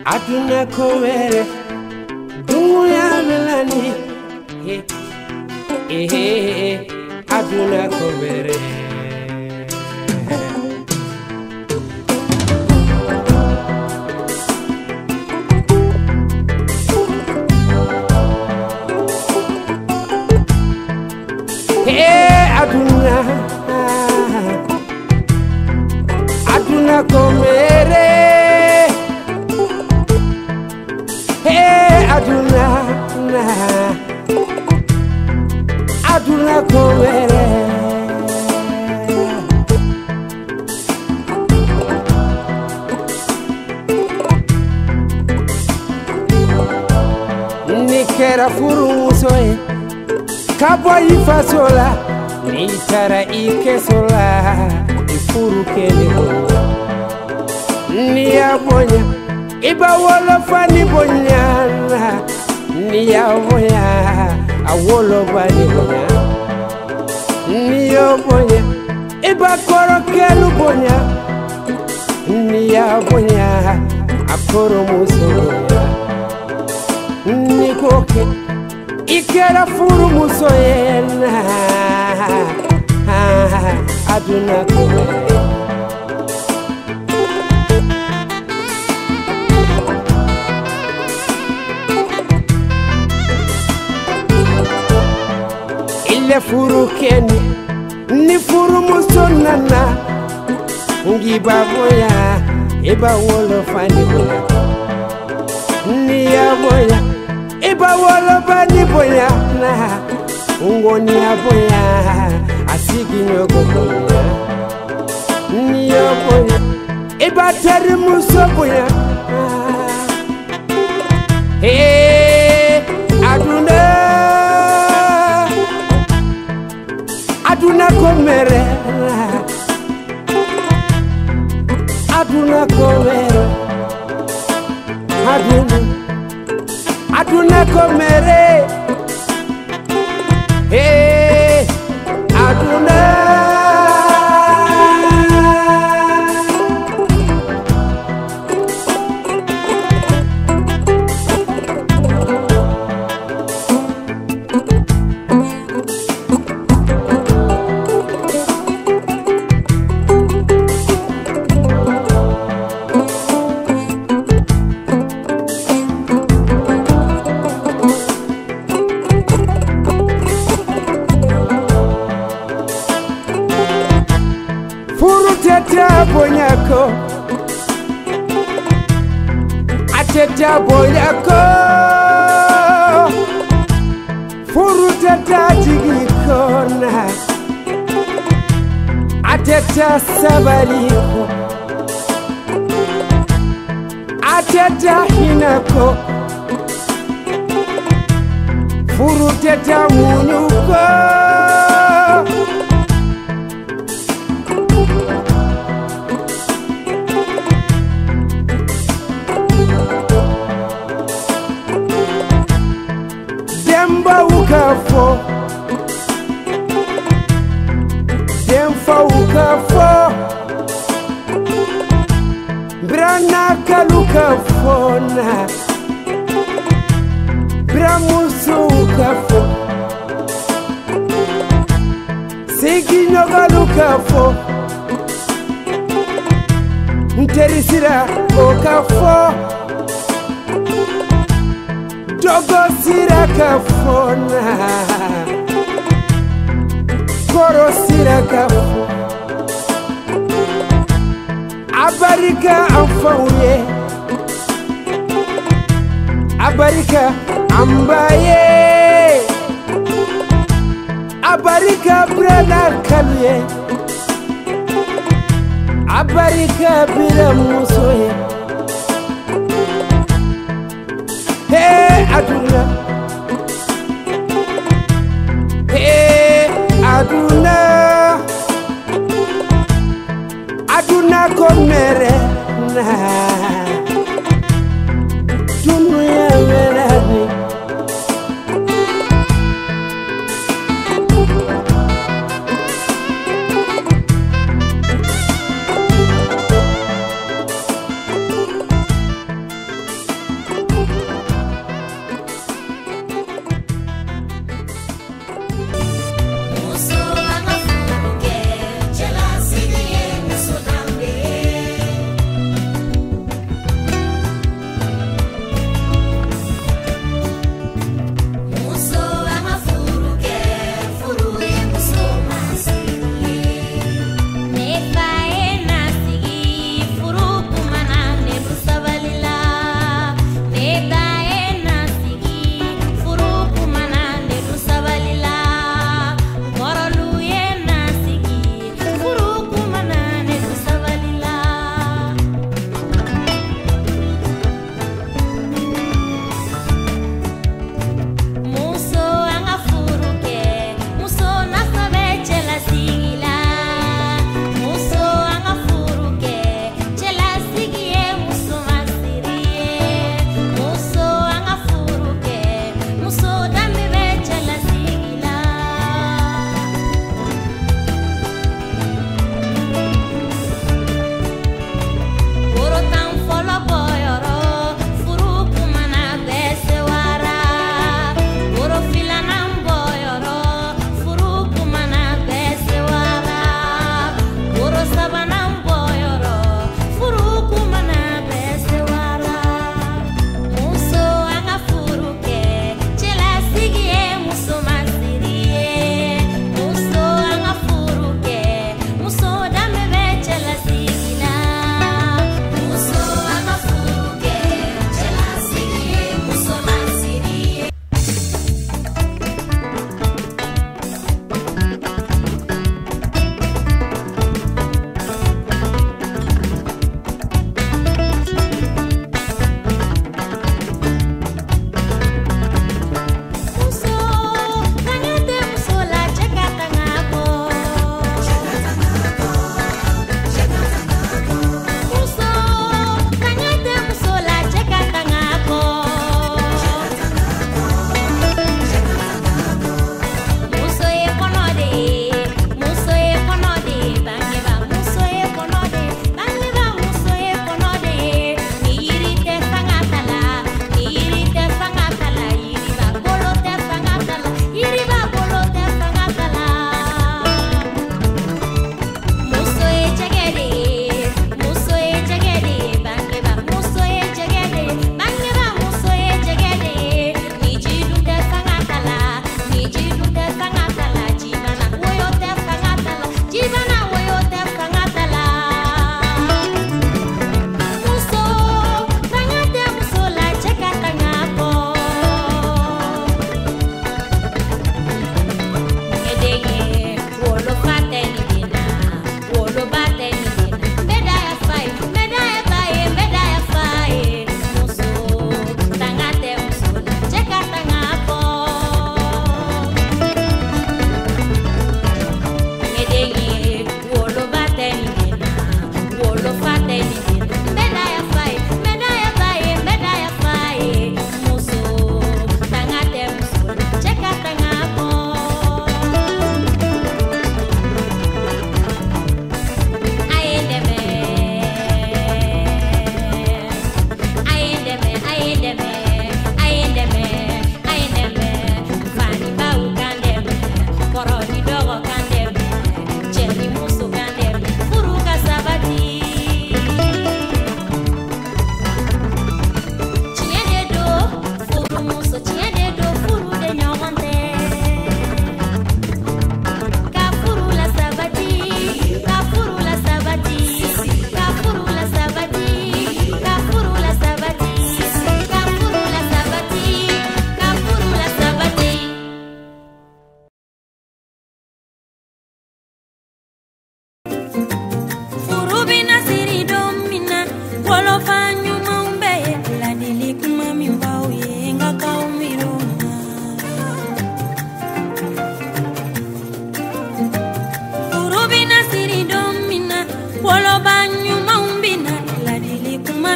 aduna kowere dungu ya melani aduna kowere aduna kowere aduna kowere nikera furumusoe kabo ifasola nitara ikesola ifuru kelebo niyabonya iba wolo fani bonyana niyabonya awolo fani bonya niyabonya iba koro kelu bonya niyabonya akoro musoya nikoke ikera furu musoyena aduna kowere ile furu keni ni furu musonana ngiba boya iba wolo fani boya niya boya iba wolo fani boya na ngoni aboya asigi nyoko boya niya boya iba tari muso boya aduna komere aduna kowere aduna komere aduna ateta bonyako ateta bonyako furu teta jigikona ateta sabariko ateta hinako furu teta munyuko ukafo demfa ukafo brana kalukafo na bramusu ukafo siginyo galukafo nterisira ukafo dogo sira kafona koro sira kafo abarika amfauye abarika ambaye abarika brana kalye abarika bila musoye aduna aduna aduna komere na dunia welani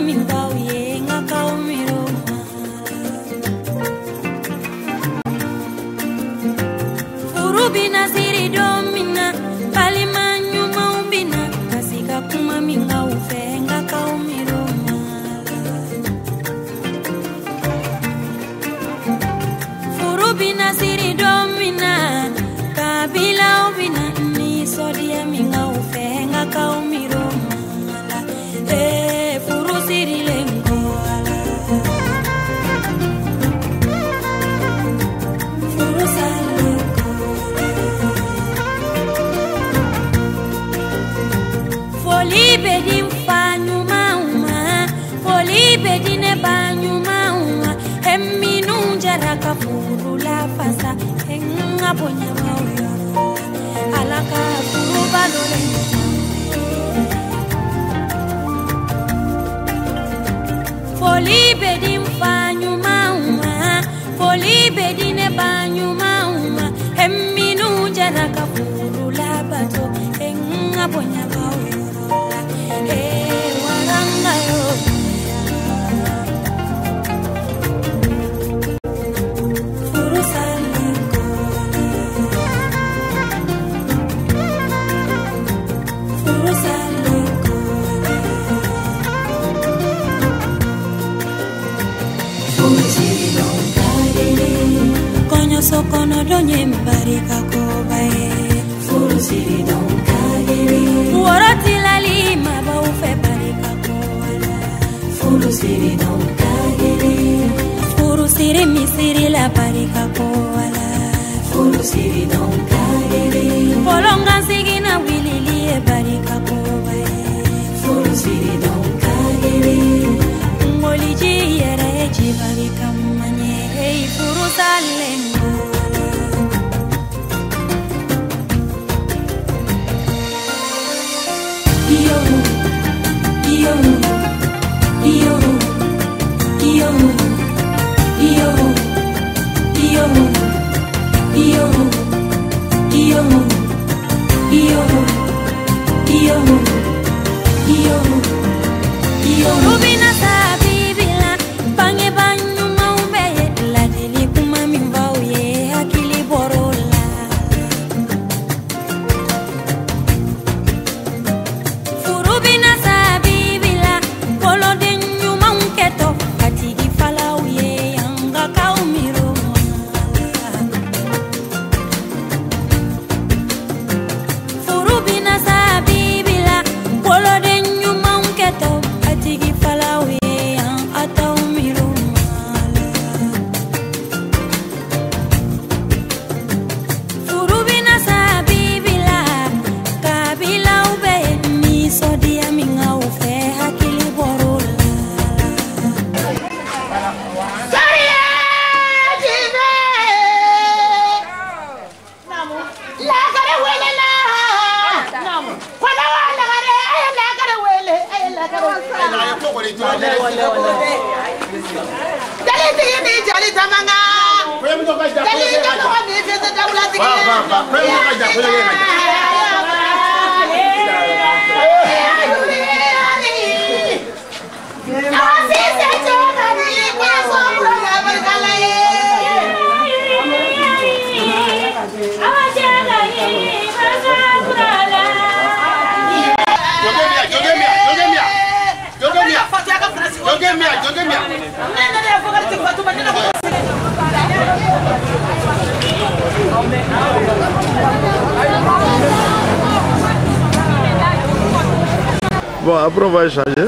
Bon, après on va échanger.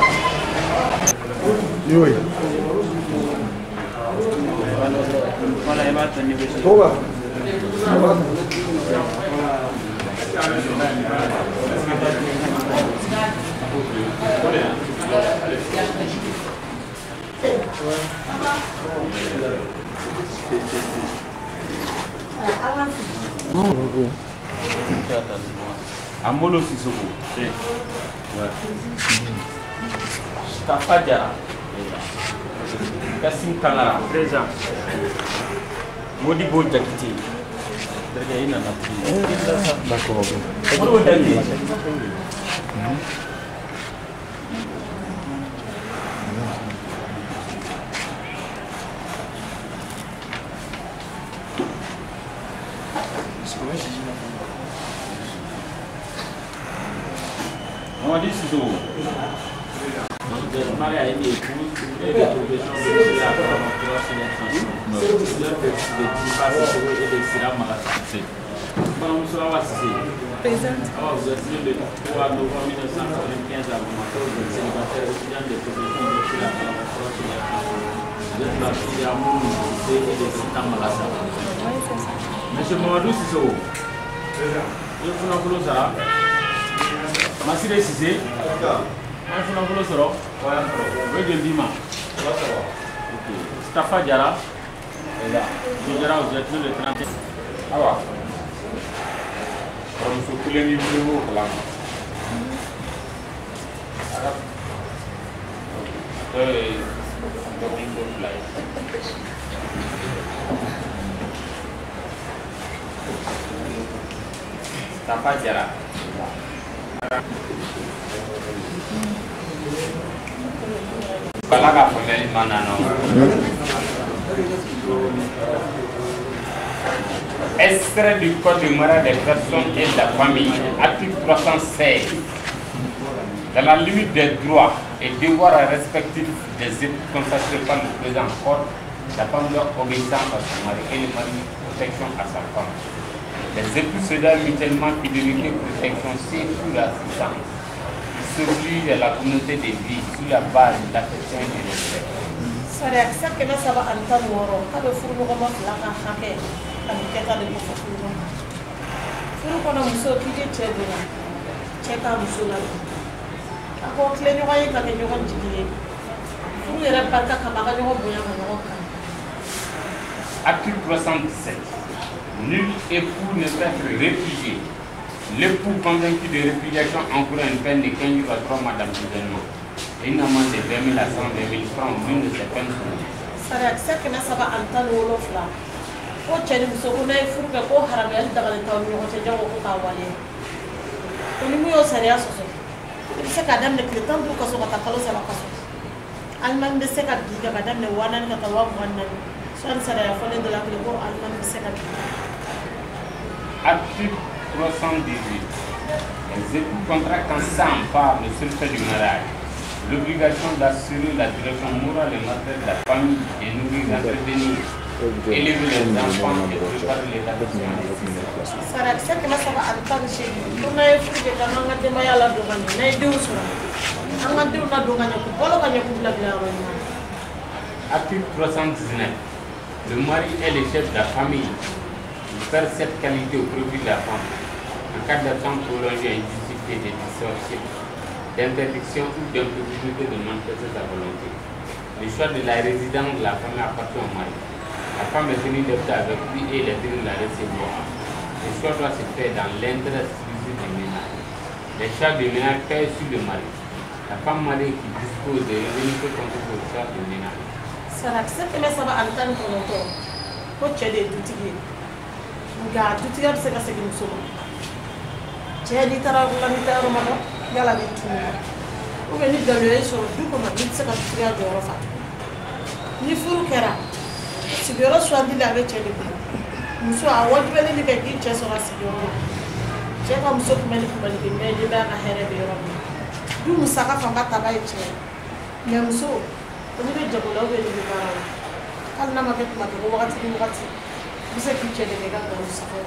Oui. Ambolo Sissoko. Tafa Diarra. Kassim Tangara. Présent. Modibo Diakité. D'accord. On dit Siso. Vous êtes marié à une épouse, et les professions de la sélection. Leur petit passe et les syllabes malassés. Comment vous serez assisté? Présente. Vous êtes né le 3 novembre 1995 à Bamako, vous êtes célibataire étudiant des professions de la sélection. Vous êtes la fille d'amour et des syllabes malassés. Oui, c'est ça. Monsieur Mamadou Siso. Je vous en ça. Masire Cissé. Un funafolo sɔrɔ. O ye joli ma. Ok. Stafa Jara. Jara vous êtes le 31. Awa. Kɔrɔmuso kelen ni bolo b'o kalama. Dɔ ye dɔgɔmuso fila ye. Stafa Jara. Voilà la première manano. Extrait du code de morale des personnes et de la famille, article 316. Dans la limite des droits et devoirs respectifs des époux consacrés par le présent code, la femme doit obéissance à son mari et le mari protection à sa femme. Les époux se donnent mutuellement fidélité, protection, surtout l'assistance. S'oblige à la communauté de vie sur la base de l'affection et du respect. Sare aksa kena saba anta woro kabe furu ko ma flaka hake kan keta de ko furu ko na muso kije cheduna cheka muso la ako kle nyoga yi ka ke nyoga jigile furu era parka kama ka nyoga boya ma nyoga. Article 317. Nul époux ne peut être réfugié. L'époux convaincu de répudiation encourt une peine de 15 jours à 3 mois d'emprisonnement et une amende de 20 000 à 120 000 francs ou l'une de ces peines soumises. Sare aksa kena saba anta woro fla ko cheni muso ko nay furu ko haram yal daga taw nyogo te jago ko ka wale ko ni mu yo sare aso so se ka dam ne kritan du ko so ka kalo saba kaso alman de se ka diga ka dam ne wanan ka tawa wannan san sare ya fone de la ko alman de se ka Article 318. Les époux contractent ensemble par le seul fait du mariage l'obligation d'assurer la direction morale et matérielle de la famille et nourrir, entretenir, élever les enfants et préparer les adoptions nécessaires. Sarak c'est que ça va entendre chez nous. On a fait que dans un débat à la demande, on a deux sur un mandé on a demandé que pour le gagner pour la gloire. Article 319. Le mari est le chef de la famille. Il perd cette qualité au profit de la femme. En cas d'absence prolongée, injustifiée de distorsion, d'interdiction ou d'impossibilité de manifester sa volonté. Le choix de la résidence de la famille appartient au mari. La femme est tenue d'être avec lui et il est tenu de la recevoir. Le choix doit se faire dans l'intérêt exclusif du ménage. Les charges de ménage pèsent sur le mari. La femme mariée qui dispose de revenus peut compter sur le charge de ménage. Sarak c'est que ça va entendre pour longtemps. Pour tu as des outils. Regarde, tout est ce que c'est que nous sommes. Tu as dit que tu as dit yala ni tuma ou bien ni dalé sur du comme ni se ka tiya joro fa ni furu kera sigoro swandi la be chede muso a wadi bele ni be ki cheso ra sigoro je ka muso kuma ni kuma ni be ni ba ka here be yoro du musaka fa mata ba eche ni muso ni be jago la be ni ba kal na ma ke kuma ko wakati ni wakati muso ki chede be ka ko musaka.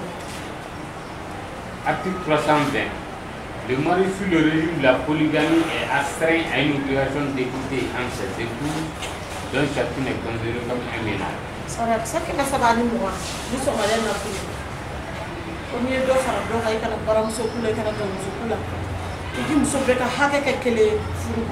Article 320. Le mari sous le régime de la polygamie est astreint à une obligation d'écouter entre ses époux, dont chacune est considérée comme un ménage. Ça qui m'a sabani moi, nous sommes allés dans le pays. Au milieu de faire un bloc avec un baron sous le canal de Moussoukoula, il dit Moussou Beka Haka Kele Fourouba.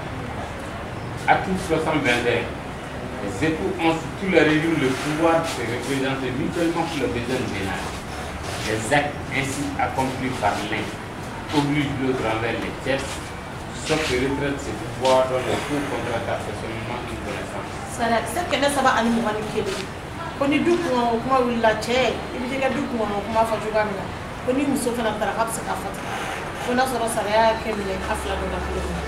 Article 321. Les époux ont sous tout le régime le pouvoir de se représenter mutuellement pour le besoin du ménage. Les actes ainsi accomplis par l'un oblige l'autre envers les tiers, sauf que retraite ses pouvoirs dans le cours contre personnellement une connaissance. Ça accepte que ça va aller mourir Kele. On est doux pour moi ou la tchè, il dit que doux pour moi faire du gamin. On est Moussou fait la tarab c'est qu'à faire. On a sur la saria Kele à flamme de la couleur.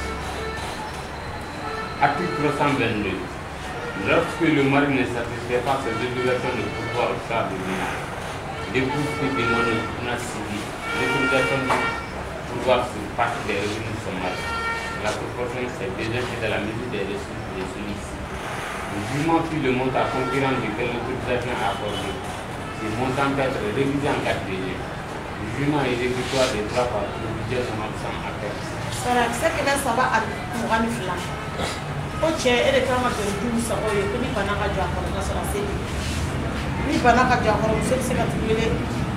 Article 322. Lorsque le mari ne satisfait pas ses obligations de pouvoir au charge du ménage, l'époux peut demander au tribunal civil l'autorisation pour pouvoir sur partie des revenus sommaires. La proportion c'est déjà fait dans la mesure des ressources de celui-ci. Le jugement puis le montant concurrent duquel l'autorisation est accordée. Ce montant peut être révisé en cas de besoin. Le jugement exécutoire des droits par le budget de notre sang à faire. C'est que ça va à Mourani Flan. Ok, et les femmes de Doum Saroy, que ni Banaka Jacques, on a sur la série. Ni Banaka Jacques, on sait que c'est la télé.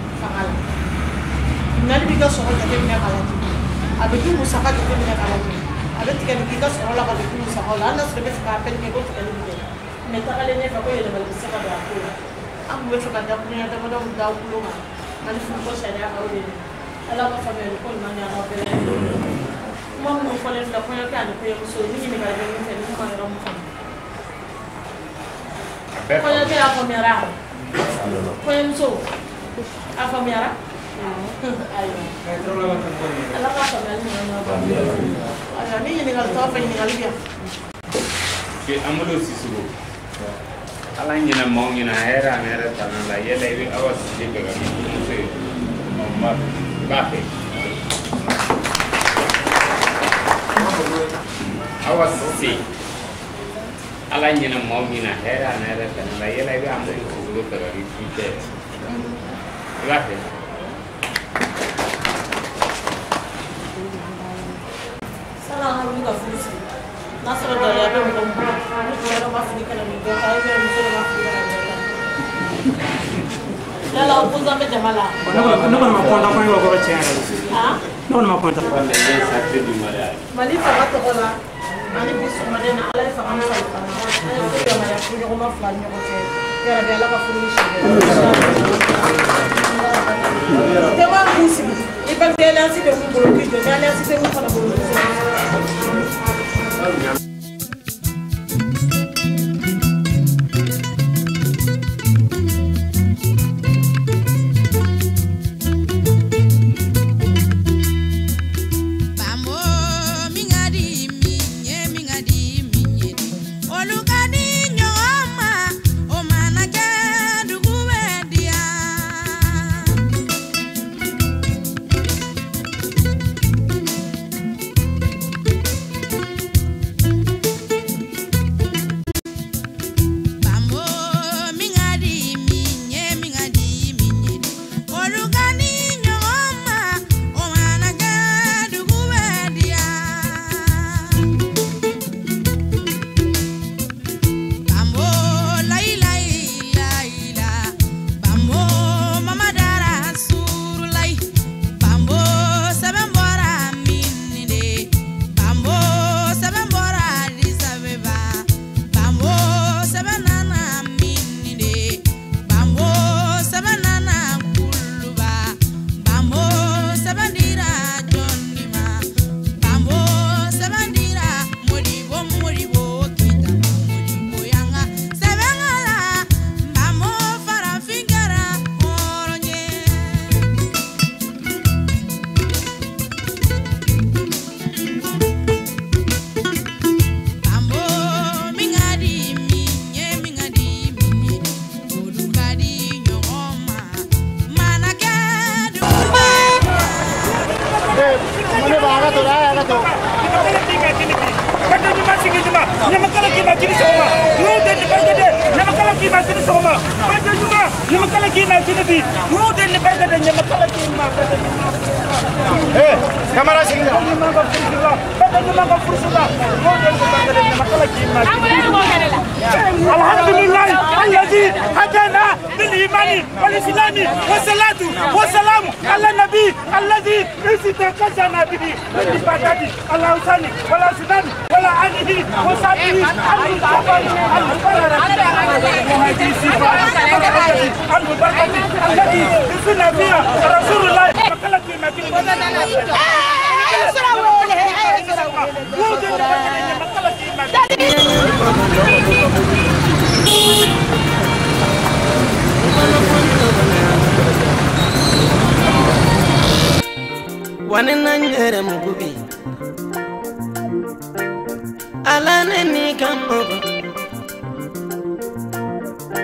Nalibika sɔrɔ jateminɛ k'a lajɛ a bɛ di musaka jateminɛ k'a lajɛ a bɛ tigɛli k'i ka sɔrɔ la ka bɛ di musaka la hali n'a sɔrɔ i bɛ fɛ k'a pɛrɛn kɛ ko tigɛli bɛ kɛ mɛ tagalen ɲɛfɛ ko yɛlɛmali bɛ se ka don a ko la an tun bɛ fɛ ka dakuruɲa damadɔw da aw tulo kan mali furuko sariya k'aw de ala ka faamuyali ko ɲuman ɲa aw bɛɛ kuma minnu fɔlen filɛ kɔɲɔkɛ ani kɔɲɔmuso ni ɲininkali bɛ min fɛ ni kuma yɔrɔ min faamu kɔɲɔkɛ y'a faamuyara kɔɲɔmuso a faamuyara ala ka faamuyali ɲuman ɲa aw bɛɛ ni ɲininkali t'aw fɛ ɲininkali bɛ yan Amadu Sissoco ala ɲina maaw ɲina hɛrɛ ani hɛrɛ tana la yala i bɛ Awa Sise fɛ ka min fɔ muso ye b'a fɛ Awa Sise ala ɲina maaw ɲina hɛrɛ ani hɛrɛ tana la yala i bɛ Amadu Sissoco fɛ ka min fɔ cɛ i b'a fɛ san'an ka wuli ka furu sigi n'a sɔrɔ gɛlɛya bɛ mɔgɔ min bolo ni cɛ dɔ ma fili kana nin bɛɛ kan muso dɔ ma fili kana nin bɛɛ kan yala opposant bɛ jama la ne kɔni ma kɔntan kɔɲɔ bɛ kɔrɔ tiɲɛ yɛrɛ ne kɔni ma kɔntan Mali fanga tɔgɔ la ani bi sɔgɔmada in na ala ye fanga min kalifa n na an ye ko yamaruya furuɲɔgɔnma fila ni ɲɔgɔn cɛ yɛrɛ bɛ ala ka furu ni si tɛ waa min sigi ni banque alliance bɛ mun bolo k'i jɔ ni alliance tɛ mun fana bolo Alhamdulillah الذي هدانا بالإيمان والإسلام والصلاة والسلام على النبي الذي استيقظنا به من البغداد الأوثان ولا سودان ولا آله وصحبه المباركة التي يسنى فيها رسول الله wanenanyere mugubi alaneni kamogo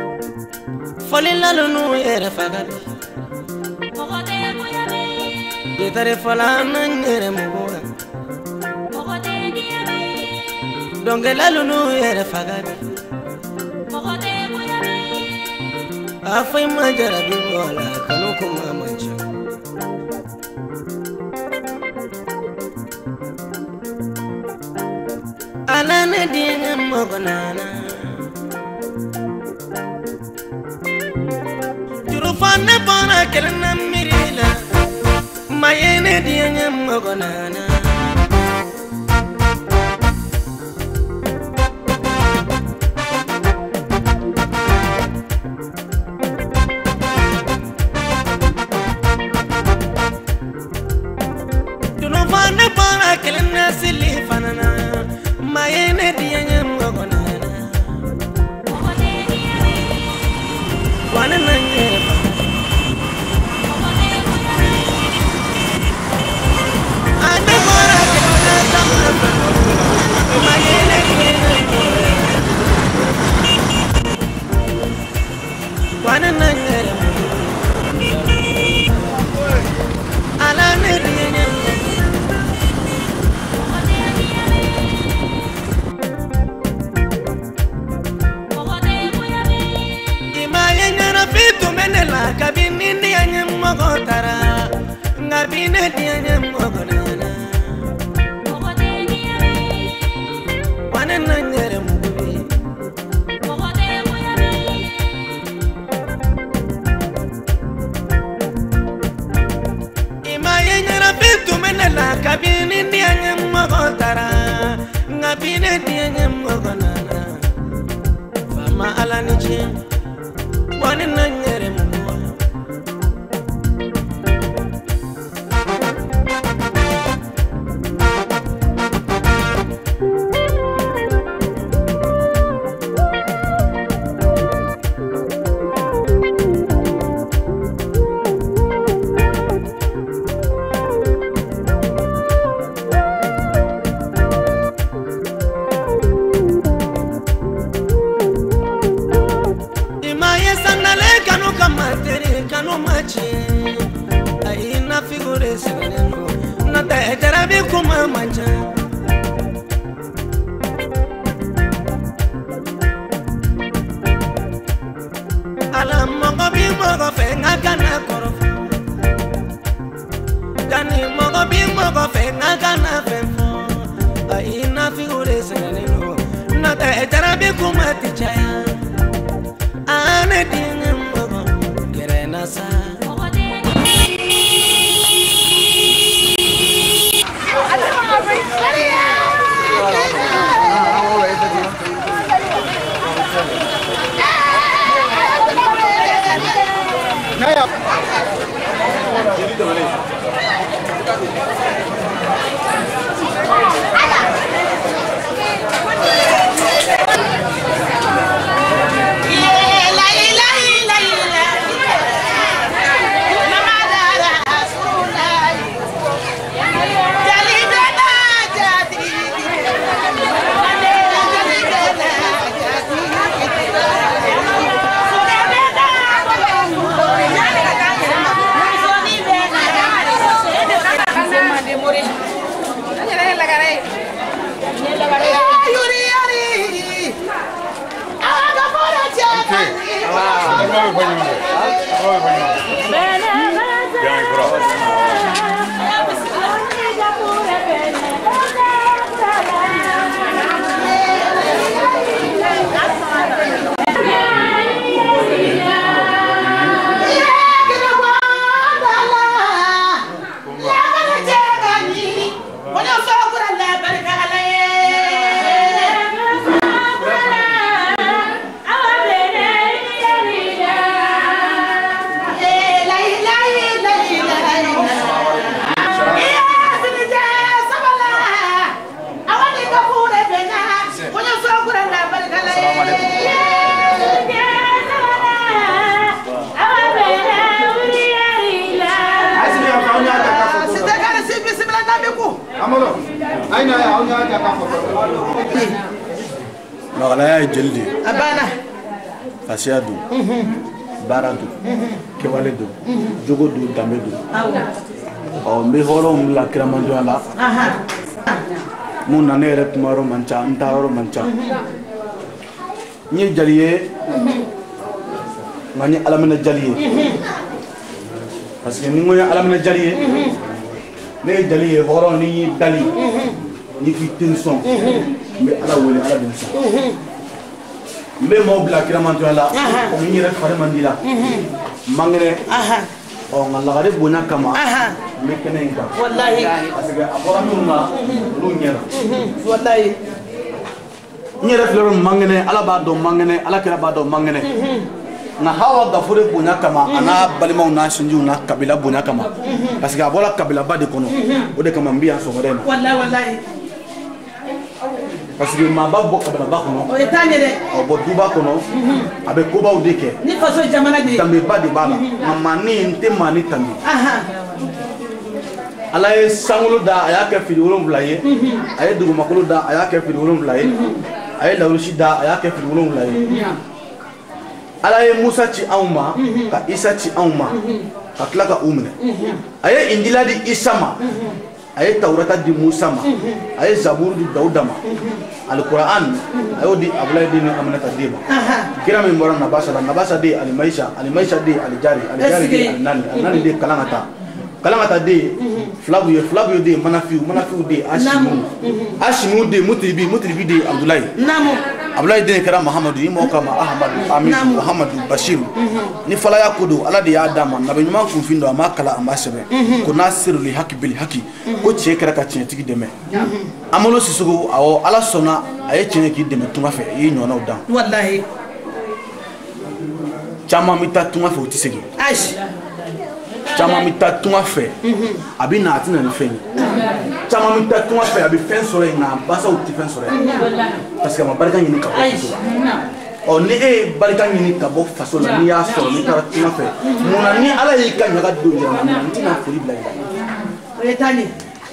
folilalo nu yere fagabi Gitare falana nyere mugoga Donge lalunu yere fagari Afai majara bibola kanu kuma mancha Alane dinga mogonana Jurufane bona kelna mirila Mayene dinga mogonana Jurufane bona kelna silifanana Mayene dinga mogonana Wana nanyeba Ane mora kelna tamna Mayene dinga Wana nanyeba Alane dinga la kabini ni anya mogotara ngabine di anya mogonana wana nanyere mubi ima yenyera bitu menela kabini ni anya mogotara ngabine di anya mogonana fama alanichi wana nanyere mubi Aina figure seveneno na tera bi kuma manja ala mogo bi mogo fe ngana koro Gani mogo bi mogo fe ngana fe aina figure seveneno na tera bi kuma tichaya ane dinga mogo kerena sa Magalaya jeldi abana Asiadu Baradu Kewale do Jogo do Damedo Oh, me horom la kiramanjola. Mun nane ret maro mancha, ntaro mancha. Ni jaliye. Mani alamena jaliye. Parce que ni ngoya alamena jaliye. Ne jaliye horom ni dali. Ni fi tension. Me ala wele ala densa. Me mo bla kiramanjola. O ni ret fare mandila. Mangere. Oh, ngalla gade bonya kama. Me kene inga. Wallahi. Parce que abora nuna lu nyera. Wallahi. Nyera floro mangene ala ba do mangene ala kira ba do mangene. Na hawa gafure bonya kama ana balima na shinju na kabila bonya kama. Parce que abora kabila ba de kono. O de kama mbia so modena. Wallahi wallahi. Parce que ma ba bo kabila ba kono. O etanye de. O bo duba kono. Abe koba u deke. Ni faso jamana de. Tambe ba de bala. Mama ni nte mani tambe. Ala ye sangolo da aya ke fili wolonwula ye aye dugumakolo da aya ke fili wolonwula ye aye lawusi da aya ke fili wolonwula ye ala ye Musa ci anw ma ka Isa ci anw ma ka tila ka u minɛ aye Injila di Isa ma aye Tawrata di Musa ma aye Zaburu di Dawuda ma Al-Quran ayo di Abdulaye di Aminata di ma kira min bɔra Nabasa di Alimaisha di Alijari di Alinani di Kalangata de flabu de manafiu de Ashimu de Mutribi de Abdulaye de kara Muhammadu imo kama Ahmad Amin Muhammadu Bashir ni falaya kodo ala de ya dama nabe nyuma kun findo amakala ambasebe ko nasiru li haki bil haki ko che kara ka chen tigi deme amolo sisugo awo ala sona aye chen ki deme tuma fe yi nyona odan wallahi chama mita tuma fe otisegi aish chama mita tunga fe abi na atina ni fe chama mita tunga fe abi fen sore na basa uti fen sore parce que ma barika nyini ka bo o ni e barika nyini ka bo faso la ni ya so ni ka tunga fe mona ni ala yi ka nyaga do ya na ni na furi bla ida etani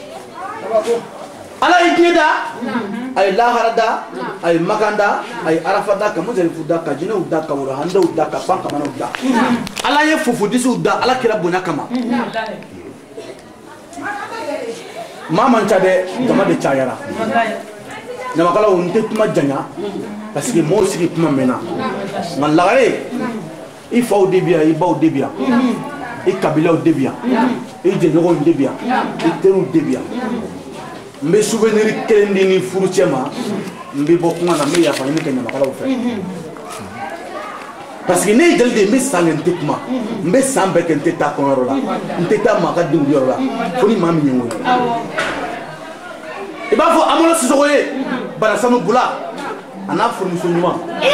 ala yi dida ay laharada ay maganda ay arafada ka muzeli fuda ka jina uda ka wura handa uda ka banka mana uda ala ye fufu disu uda ala kira bonya kama mama nchade jama de chayara nyama kala unte tuma janya parce que mo sigi tuma mena man lagare il faut debia il ba debia e kabila debia e de no debia e teru debia mbe souvenir kelendi ni furu chema mbe bokuma na me ya fa ni kenya makala ofe parce que ne dalde mbe salen tekma mbe sambe kente ta konoro la nteta maka dingu yoro la foni mami nyengo e ba fo amolo sisoye bara sanu bula ana furu sunuma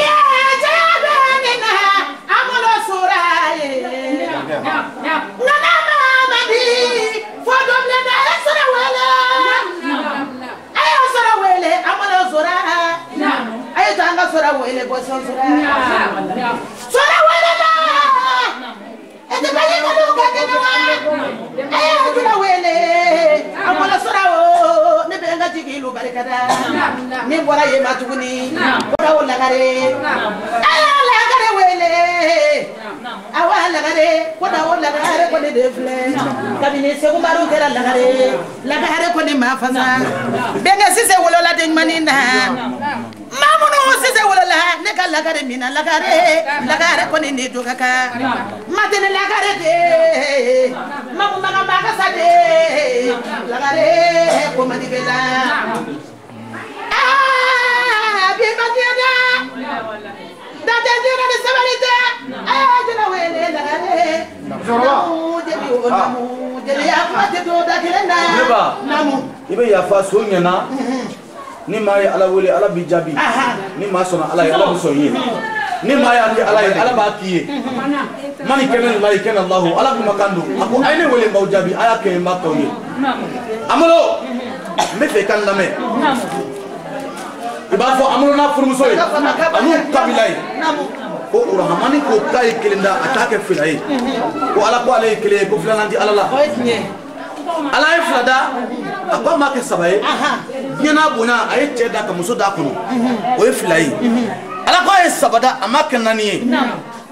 sora wele bo sora sora wele la ete bali ko do ka tena ayo sora wele amola sora o ne be nga jigilu barikada ni bora ye matuguni bora wala gare ayo la gare wele awala gare ko da wala gare ko de defle kabine se ko baru kera la gare ko ni mafaza benga sise wala la ding manina mamuno sise wala la ne ka lagare mina lagare ko ni do kaka matene lagare de mamu maga maga sade lagare ko madi bela bi madiada da de de sabalite jena wele lagare zoro debi onamu dele ya fate do da kelenda namu ibe ya fa so nyana ni ma ya ala wele ala bijabi ni ma sona ala ya ala so yi ni ma ya ala ba kiye mani kemen mali ken Allah ala kuma kando ako ayne wele ba jabi ala ke ma ko yi amolo me fe kan lame iba fo amolo na furmuso yi anu kabilai ko urhamani ko tay kelenda atake filai ko ala ko ale kele ko filananti ala la ala ye flada akwa ma ke sabaye nyana bona aye cheda ka muso da kono o ye filai ala ko ye sabada amake nani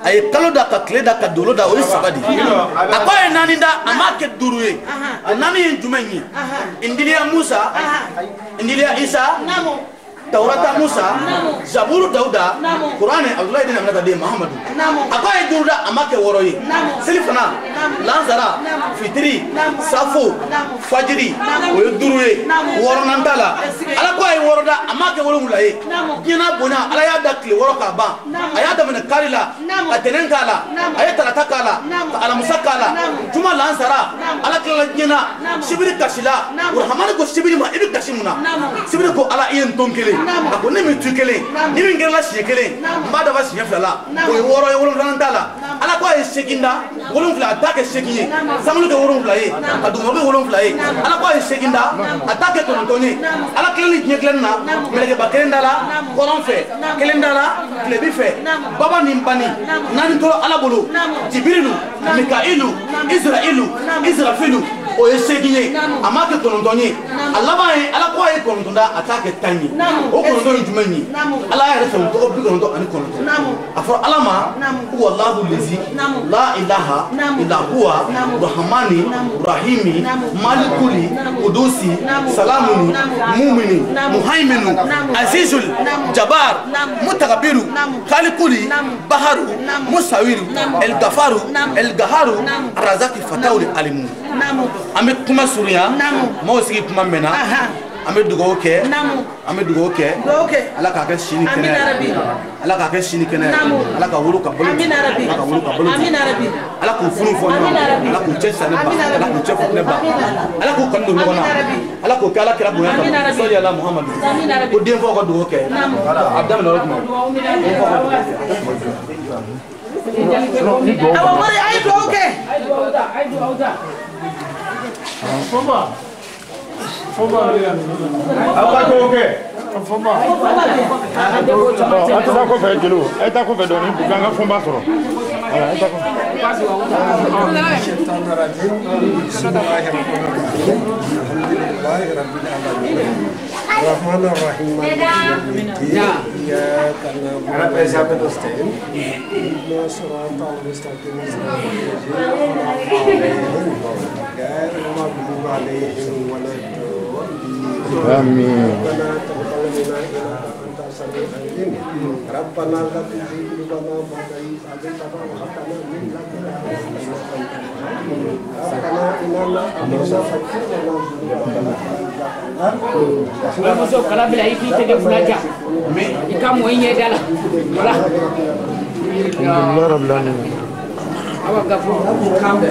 ay kalo da ka kle da ka dolo da o sabadi akoy nani da amake duruye nani jumenyi indilia Musa indilia Isa Taurata Musa, Zaburu Dauda, Quran Abdullah ibn Abdullah Muhammad. Akoy durda amake woroyi. Silifana, Lanzara, Fitri, Safu, Fajri, Oduruye, Woronantala. Alakoy woroda amake worumulaye. Gina bona alaya dakli woroka ba. Ayada men karila, atenenkala, ayata takala, ala musakala, Juma Lanzara, alakala gina, Sibiri kashila, Urhamana ko Sibiri ma ibi kashimuna. Sibiri ko ala iyen tonkele. Ako ne mi tukele ni mi ngela shekele mbada ba shiya fala ko woro e woro ndala ala ko e shekinda woro fla attaque shekinye samulu de woro fla e adu mo be woro fla e ala ko e shekinda attaque to ntoni ala kleni nyeklen na melege ba kelendala koron fe kelendala klebi fe baba nimbani nani to ala bolo jibrilu mikailu israfilu o e shekinye amake to ntoni ala ba e ala ko e kontonda attaque tanyi o kono jumani ala ya rafa to bi kono ani kono afro alama wallahu lazi la ilaha illa huwa rahmani rahimi malikuli qudusi salamuni mu'mini muhaiminu azizul jabbar mutakabbiru khaliquli baharu musawiru el gafaru el gaharu razaki fatawli alimu ame kuma suriya mo sigi kuma mena ame dugo ke ala ka kɛ sini kɛnɛ ala ka kɛ sini kɛnɛ ala ka wolo ka bolo ala ka wolo ka bolo ala k'u funu fɔ ɲɔgɔn ala k'u cɛ sani ba ala k'u cɛ fɔ ne ba ala k'u kanu don ɲɔgɔn na ala k'o kɛ ala kira bonya kama sɔli ala muhamadu ko den fɔ ka dugo kɛ a daminɛ yɔrɔ jumɛn awa mari ay dugo kɛ Apa tu okey? Fomba. Ata ko fe jelo. Eta ko fe doni buganga fomba soro. Ala eta ko. الرحمن الرحيم إياك نعبد ونستعين اهدنا الصراط المستقيم غير المغضوب عليهم ولا الضالين آمين ربنا تقبل منا إنك أنت السميع العليم ربنا لا تزغ قلوبنا بعد إذ هديتنا وهب لنا من لدنك ربنا إننا آمنا فاغفر لنا Kalau masuk kalau bila itu kita belajar, kamu ini adalah, wala. Alhamdulillah Rabbil Alamin. Awak gafur kamu.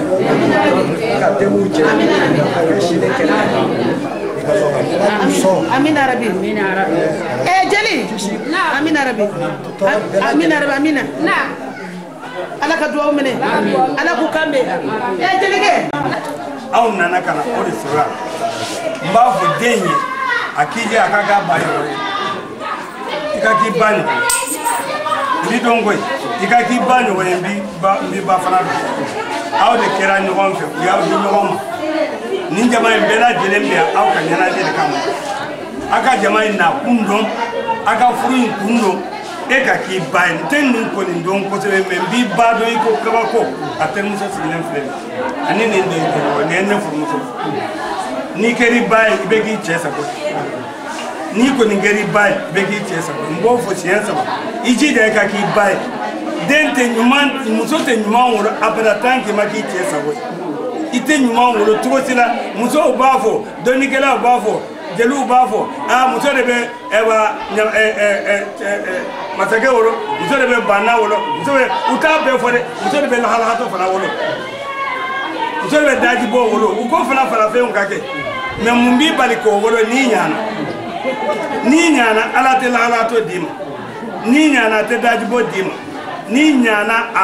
Amin Arabi. Amin Arabi. Jeli. Amin Arabi. Amin Arabi. Amin. Nah. Ala ka duwa mene. Ala ku kambe. Jeli ke. Aw nana kana o de sura. Mba fo denye akije akaga bayo. Ikaki bani. Ni dongoy. Ikaki bani wo mbi ba fana. Aw de kera nyɔgɔn fɛ u y'aw di ɲɔgɔn ma ni jama in bɛɛ lajɛlen bɛ aw ka ɲɛnajɛ de kama a ka jama in na kun dɔn a ka furu in kun dɔn e ka k'i ba ye n tɛ nin kɔni dɔn kosɛbɛ mɛ n b'i ba dɔn i ko kabako a terimuso sigilen filɛ ani nin de ye nin ye ne furumuso n'i kɛr'i ba ye i bɛ k'i cɛ sago n'i kɔni kɛr'i ba ye i bɛ k'i cɛ sago n b'o fɔ siɲɛ saba i jija i ka k'i ba ye den tɛ ɲuman muso tɛ ɲuman wolo abada tant que ma k'i cɛ sago ye i tɛ ɲuman wolo cogo si la musow b'a fɔ dɔnnikɛlaw b'a fɔ jeliw b'a fɔ muso de bɛ masakɛ wolo muso de bɛ banna wolo muso bɛ u t'a bɛɛ fɔ dɛ muso de bɛ lahalahatɔ fana wolo muso de bɛ dajibɔ wolo u ko fana farafɛnw ka kɛ mɛ mun b'i bali k'o wolo n'i ɲana ala tɛ lahalahatɔ d'i ma n'i ɲana a tɛ dajibɔ d'i ma n'i ɲana a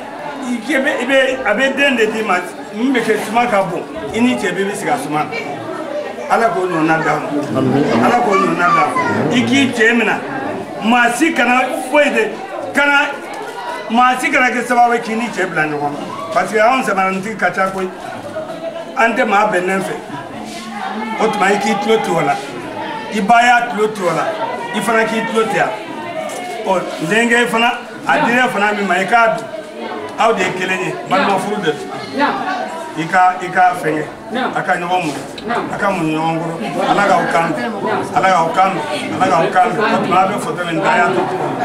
bɛ den de d'i ma min bɛ kɛ suma ka bon i ni cɛ bɛɛ bɛ sigi a suma na ala k'o ɲɔgɔnna d'a ma ala k'o ɲɔgɔnna d'a ma i k'i cɛ minɛ maa si kana foyi de kana maa si kana kɛ sababu ye k'i ni cɛ bila ɲɔgɔn na parce que anw samaranitigi ka ca koyi an tɛ maa bɛnnen fɛ o tuma i k'i tulo to o la i ba y'a tulo to o la i fana k'i tulo tɛ yan ɔ n denkɛ fana a diinɛ fana min ma i k'a dun aw de ye kelen ye balima furu de don i ka fɛngɛ a ka ɲɔgɔn mun a ka mun ɲɔgɔn kɔrɔ ala k'aw kan ala k'aw kan ala k'aw kan ka tuma a bɛ foto min da y'a to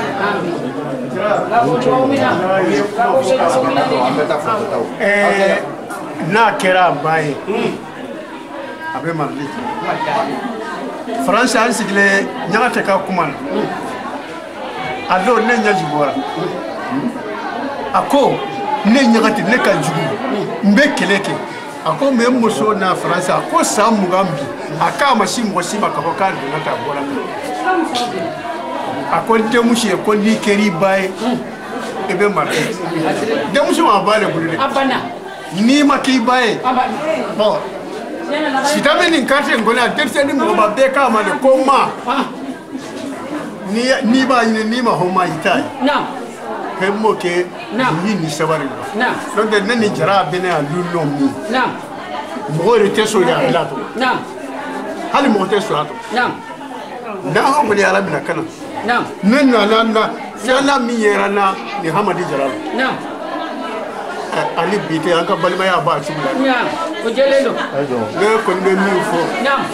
n'a kɛra a ba ye a bɛ Mali Faransi an sigilen Ɲagatɛ ka kuma na a don ne ɲɛji bɔra a ko ne Ɲagatɛ ne ka jugu n bɛ kɛlɛ kɛ a ko mɛ n muso n'a Faransi a ko san 20 bi a k'a ma si mɔgɔ si ma k'a fɔ k'a donna ta bɔra a ko n denmuso ye ko n'i kɛra i ba ye i bɛ Mali denmuso ma ba de bolo dɛ n'i ma k'i ba ye bon sida bɛ nin karte in kɔnɔ a denmisɛnnin mɔgɔba bɛɛ k'a ma de ko ma n'i b'a ɲini n'i ma hɔn ma i t'a ye k'e m'o kɛ ni ni sabari la n'o tɛ ne ni jara bɛ ne yan lu min mɔgɔw yɛrɛ tɛ sɔn yɛrɛ la to hali mɔgɔ tɛ sɔn a to n'an kɔni ala bɛna kana ne nana na filanan min yɛrɛ na ni Hamadi Jara la ani bi tɛ an ka balimaya b'a cogo la ne kɔni bɛ min fɔ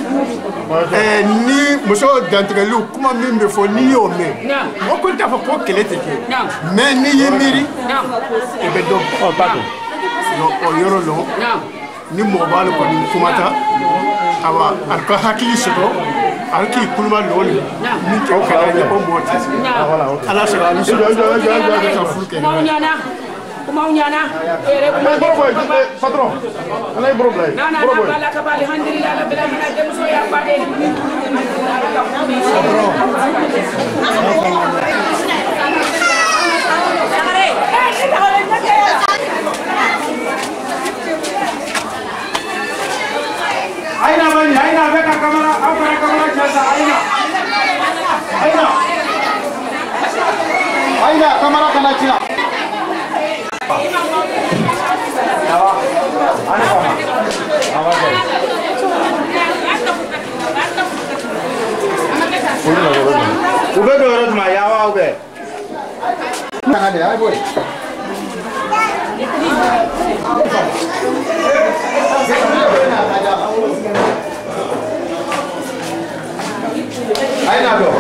ni muso dantigɛliw kuma min bɛ fɔ n'i y'o mɛn mɔgɔ kɔni t'a fɔ ko kɛlɛ tɛ kɛ mais n'i y'i miiri i bɛ dɔn o yɔrɔ lɔ ni mɔgɔ b'ale kɔni kumata awa a ka hakili sɔrɔ a k'i kuluma lɔɔni min tɛ kɛlɛ ye o mɔgɔ tɛ se ala sɔrɔ a bɛ sɔrɔ ka furu kɛ Mau nyana, patron, ana problem. Nana, bala kabali alhamdulillah la bila mina dem so ya pade. Aina bani, aina beka kamera, apa kamera jasa aina. Aina kamera kana cina. Ube dorot ma yawa ube. Mana dia boy. Aina do.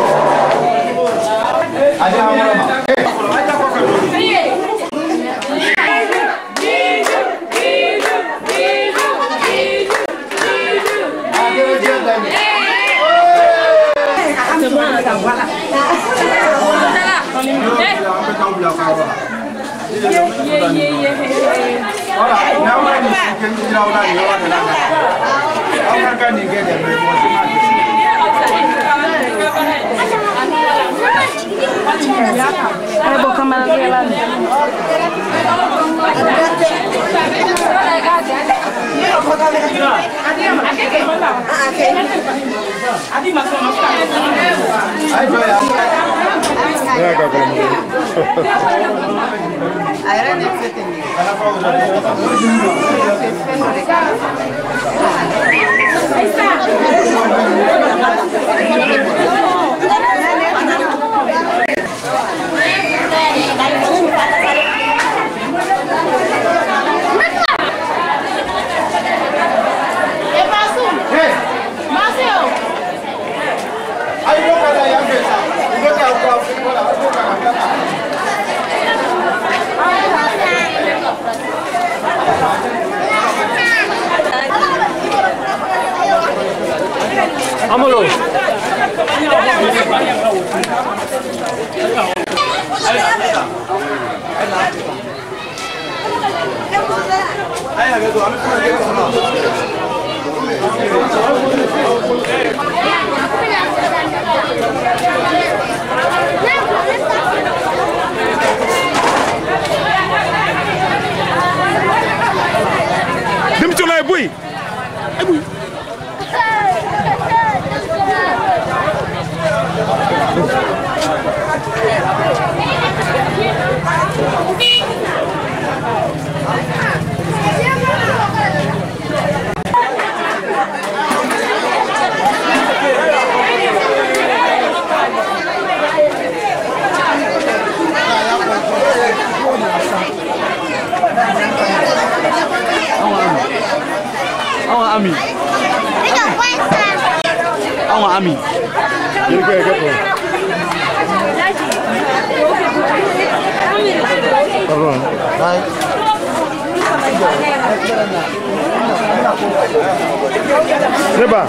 Ada amara ma. Amolo. Boy. anw ka ami Seba.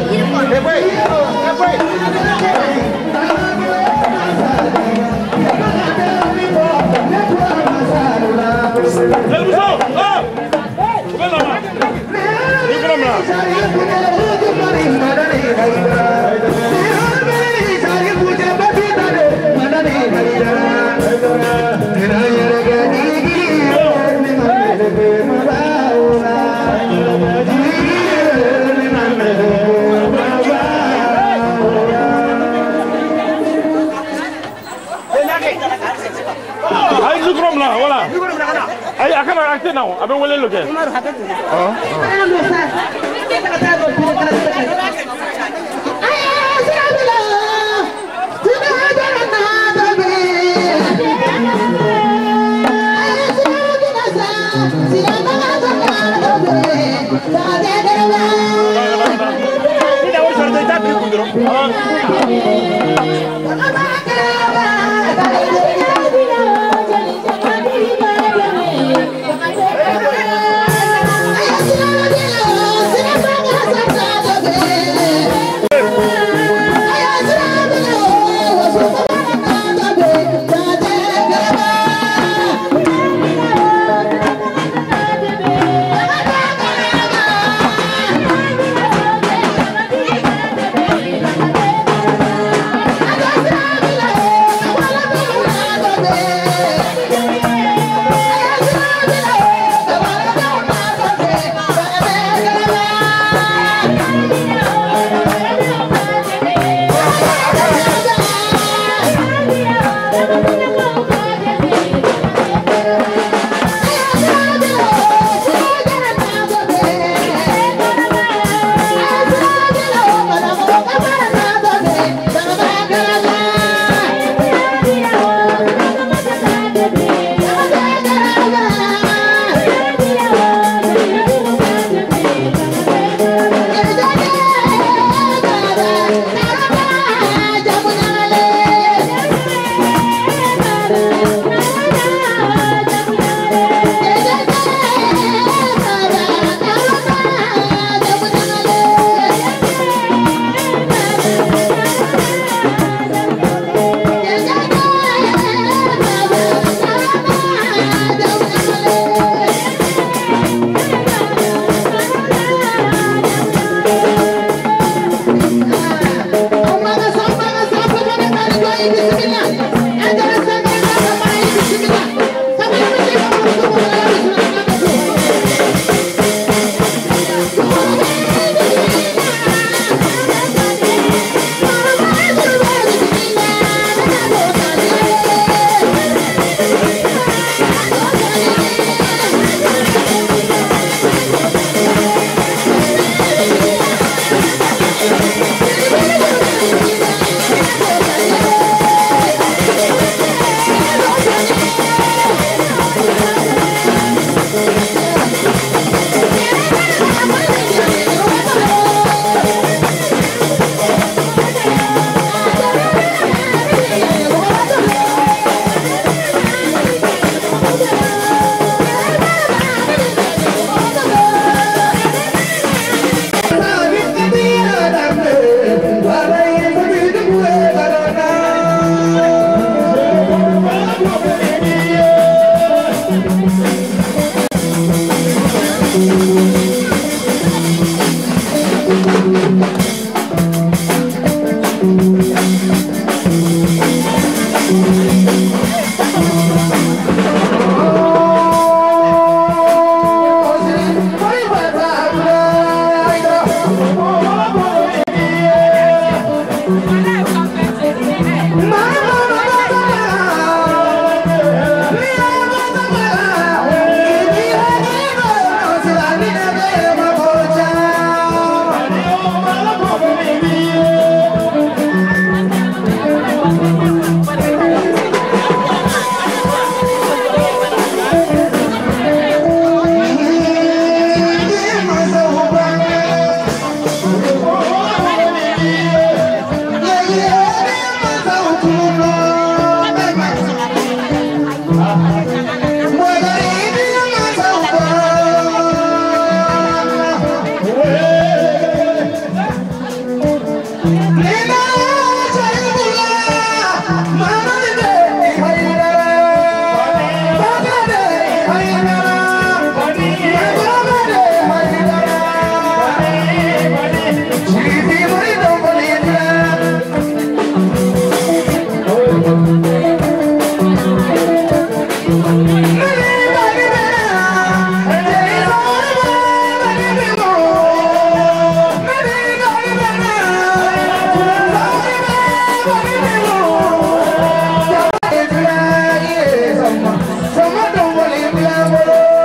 Hey, wait! kana ate na wo abe wole loke Umaru hatatu Sama dong boleh bilang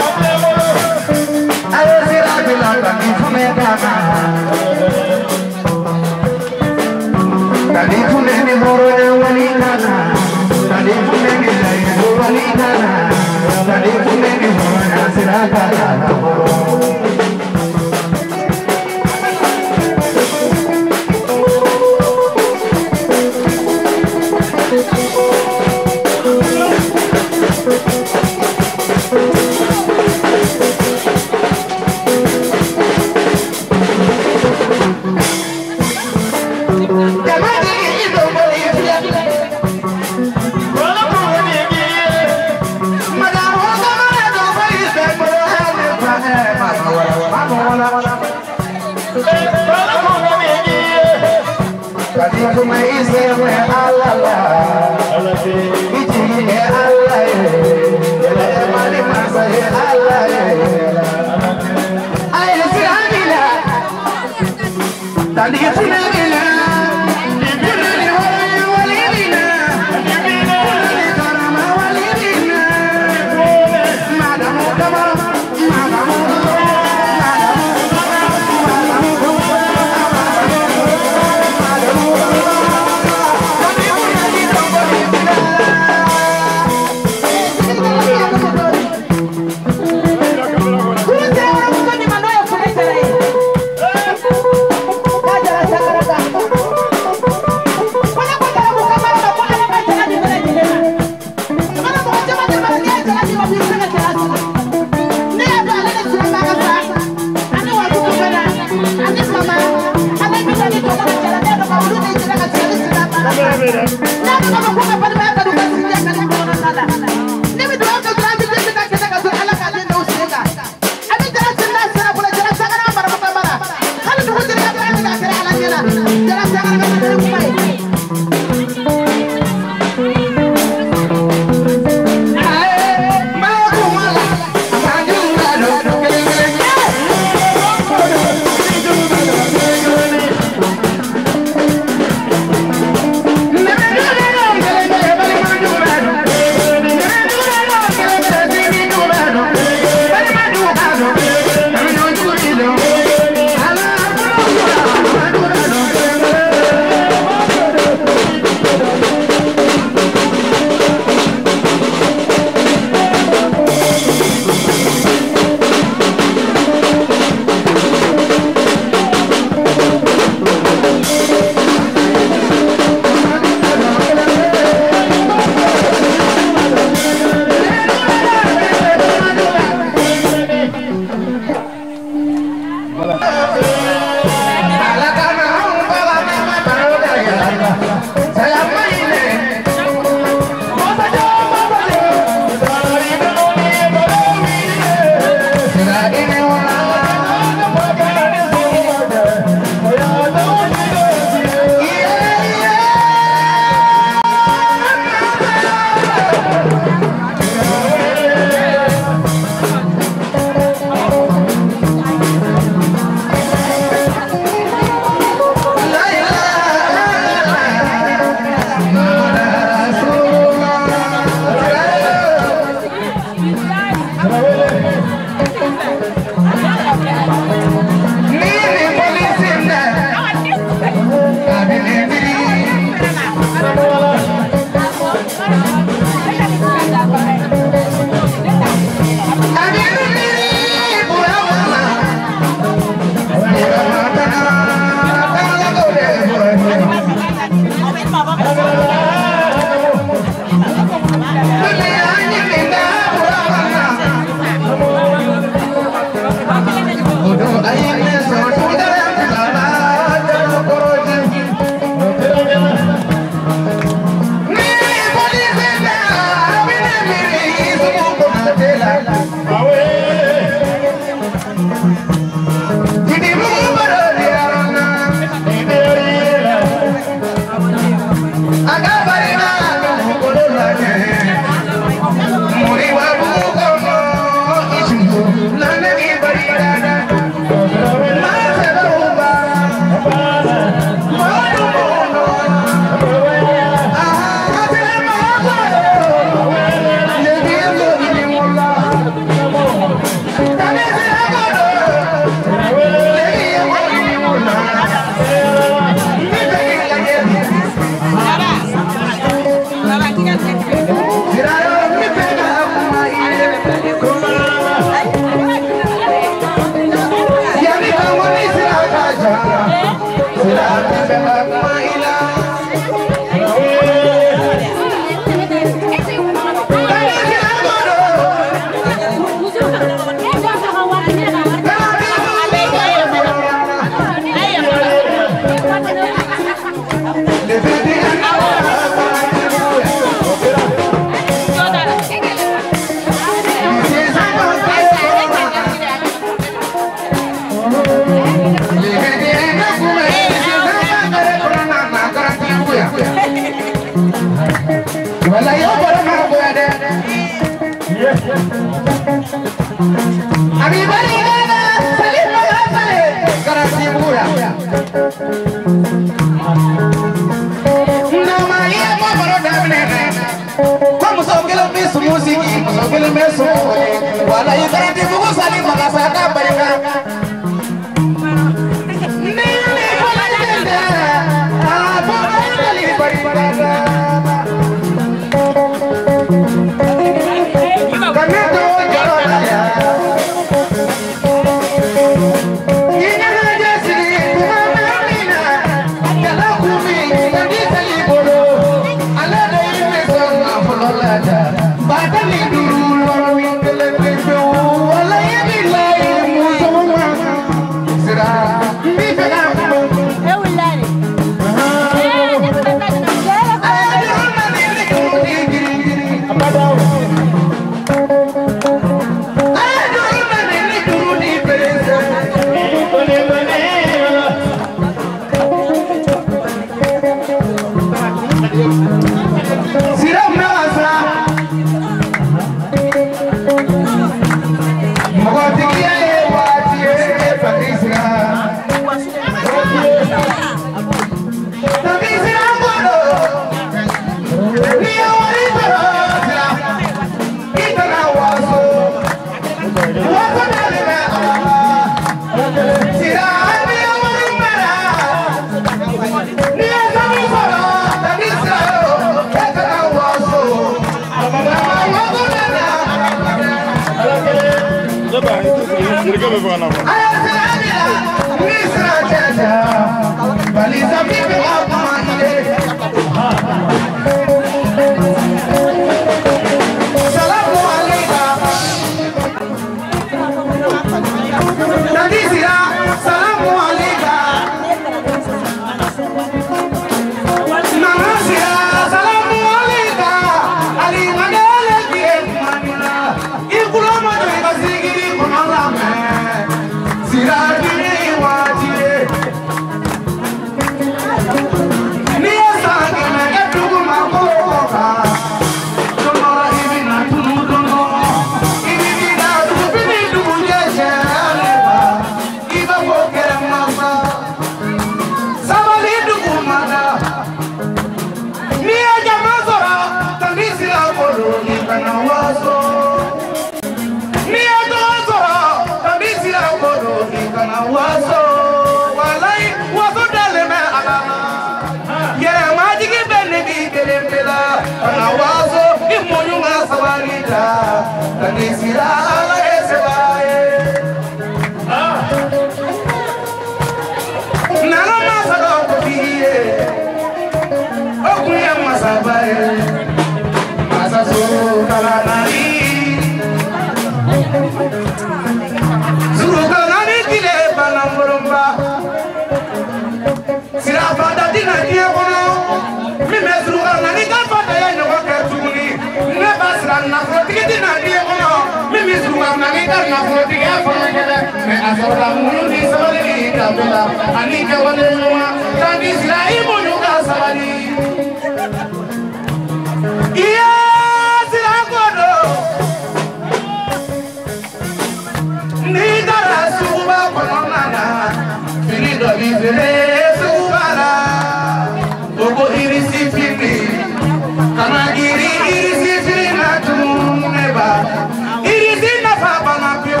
Nidara suba kononana, finido vivere subara. Ogo irisi fini, kanagiri irisi fini na tuneba. Irisi na faba na piu.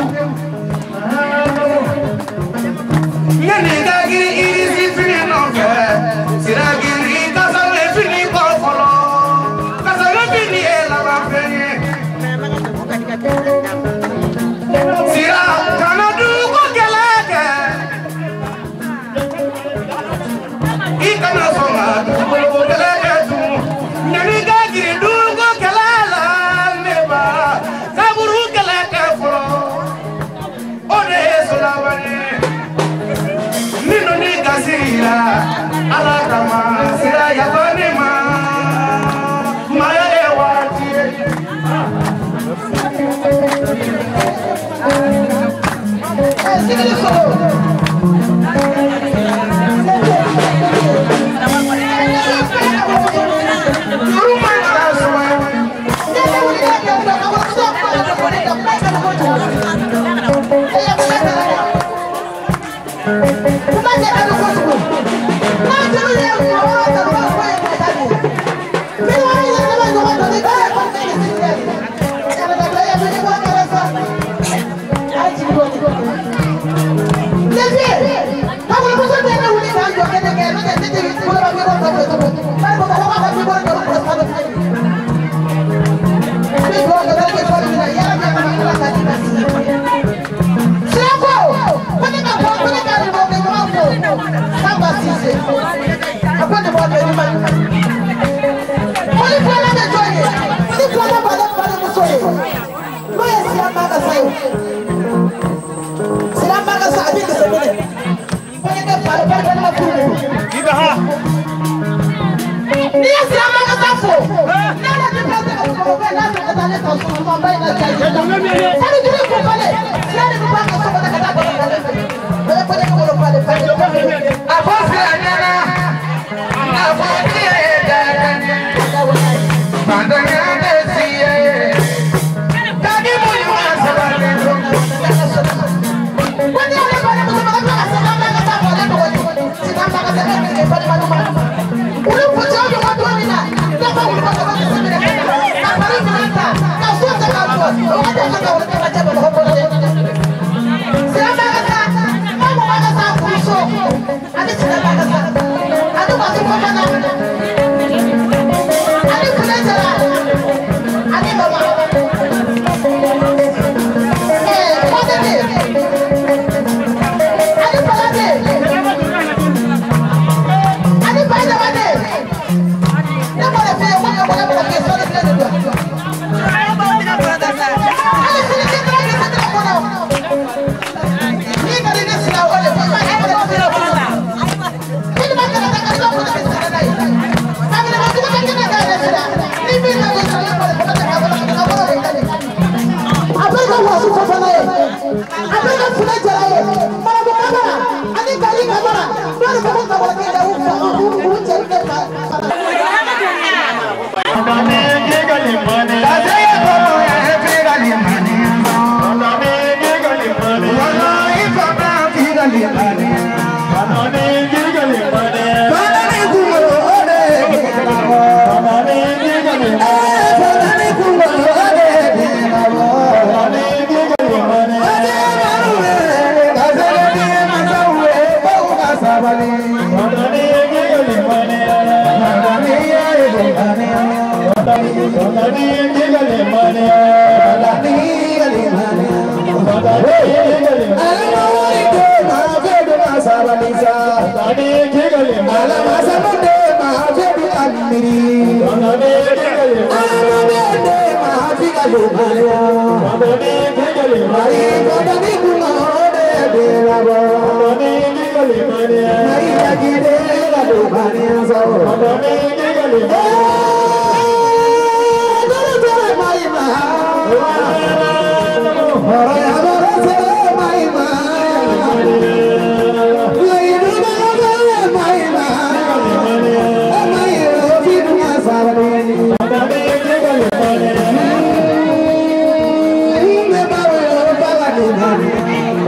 Nidagiri irisi fini nonge, siragiri kasale fini kofolo, kasale fini ela wafenye. Sira kanadu ko keleke, ikana soma ko keleke tu, naniga giri du ko kelala neba, kaburu keleke fo, ode solawani, nino niga sira, ala kama sira yabani ma, maya ewati.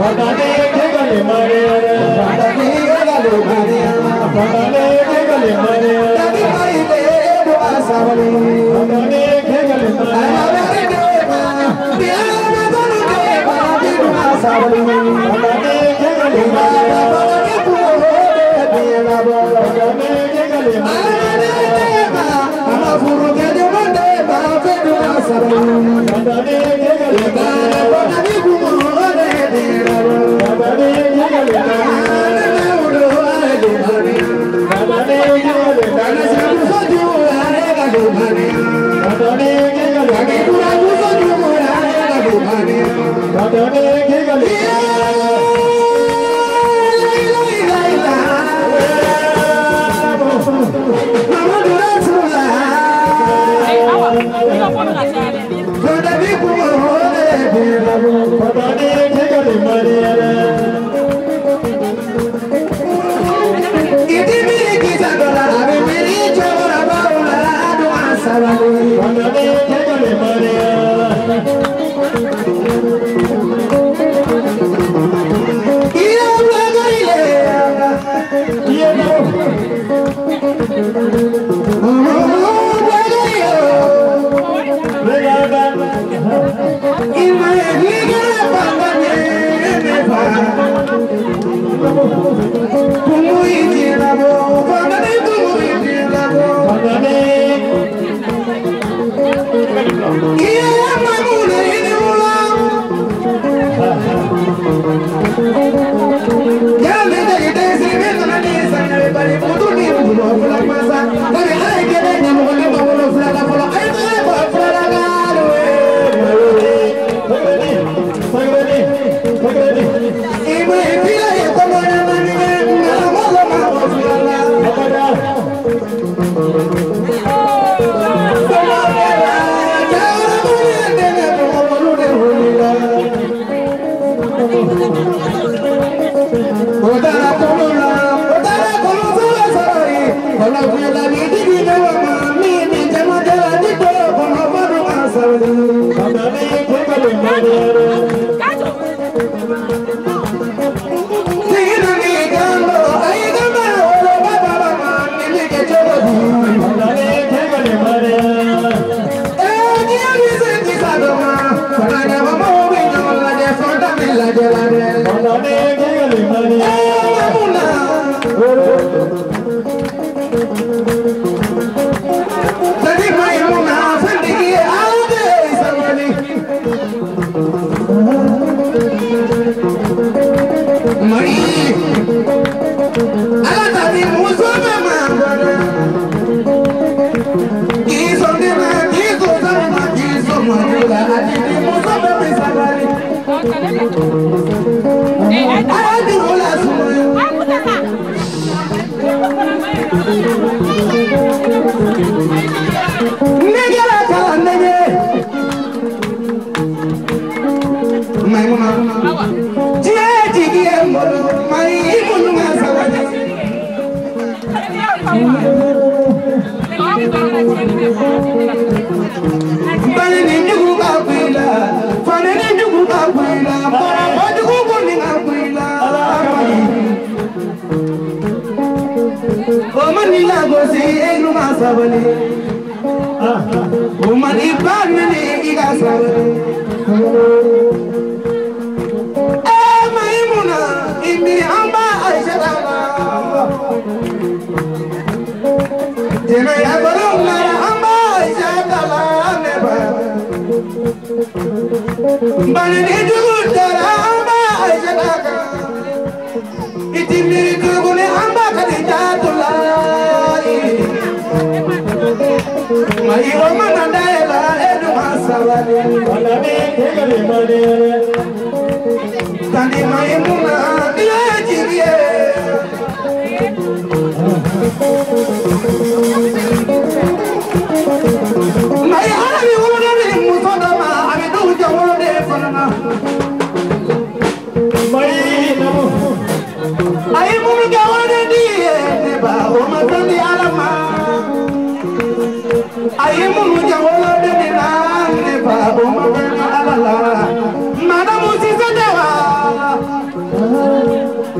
Madam,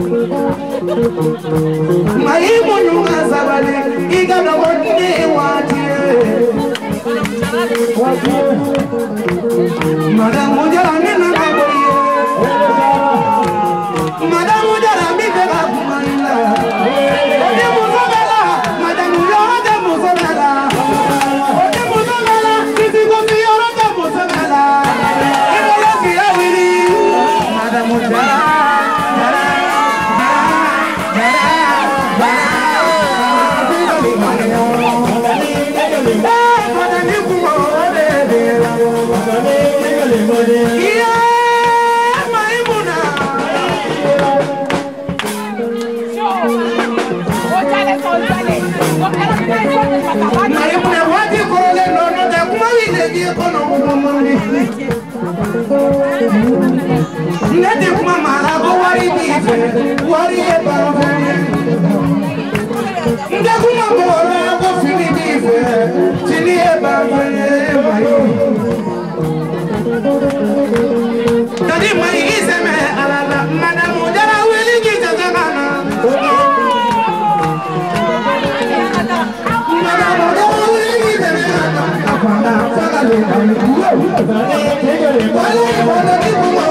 Maimunyu ngasabale igana wotne watie Madam Mujara nina kaboye Madam Mujara mbika kumaila Ote muzabela Madam Mujara de muzabela Ote muzabela Kisi kofi yoro de muzabela Ibola kiya wili Madam Mujara Nede kuma mara go wari bife wari e bafe Nde kuma mora go fini bife tini e bafe mayo Tadi mai iseme alala Madam Mujara wili gita zangana Madam Mujara wili gita zangana Apana sagale Wala kuma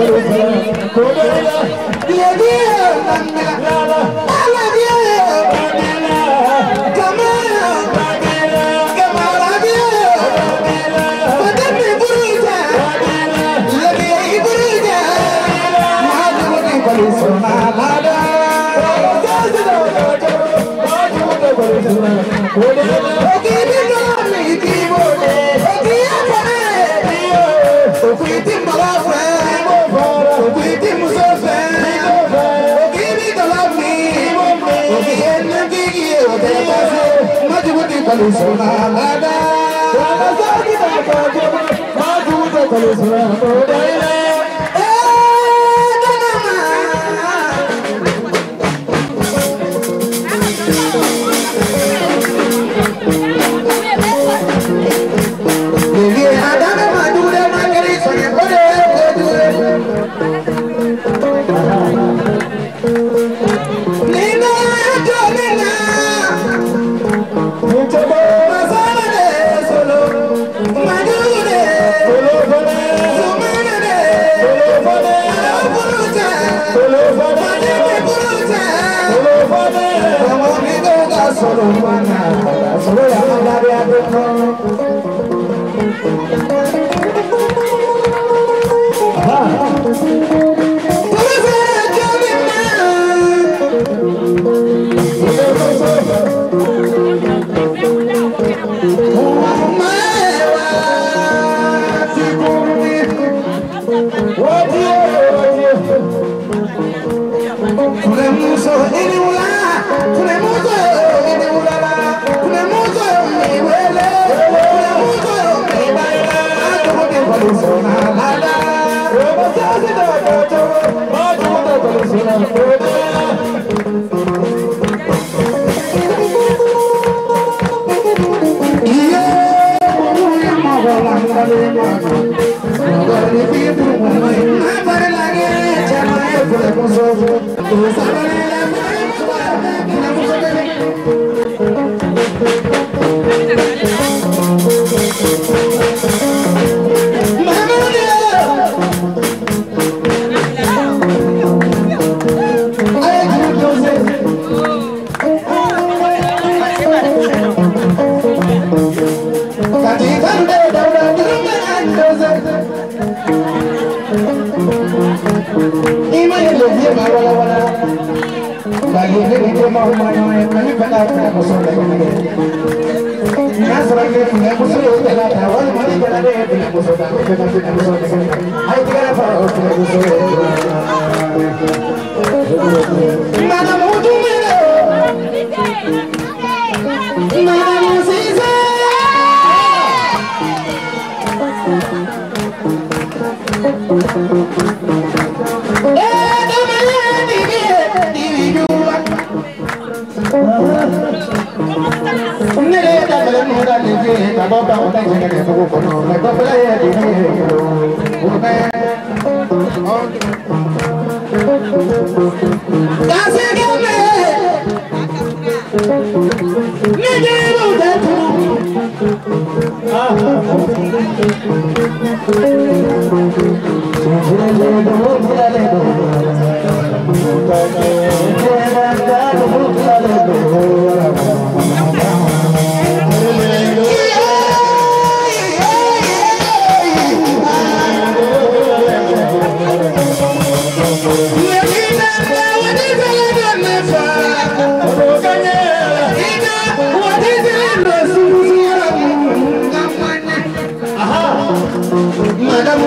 Madam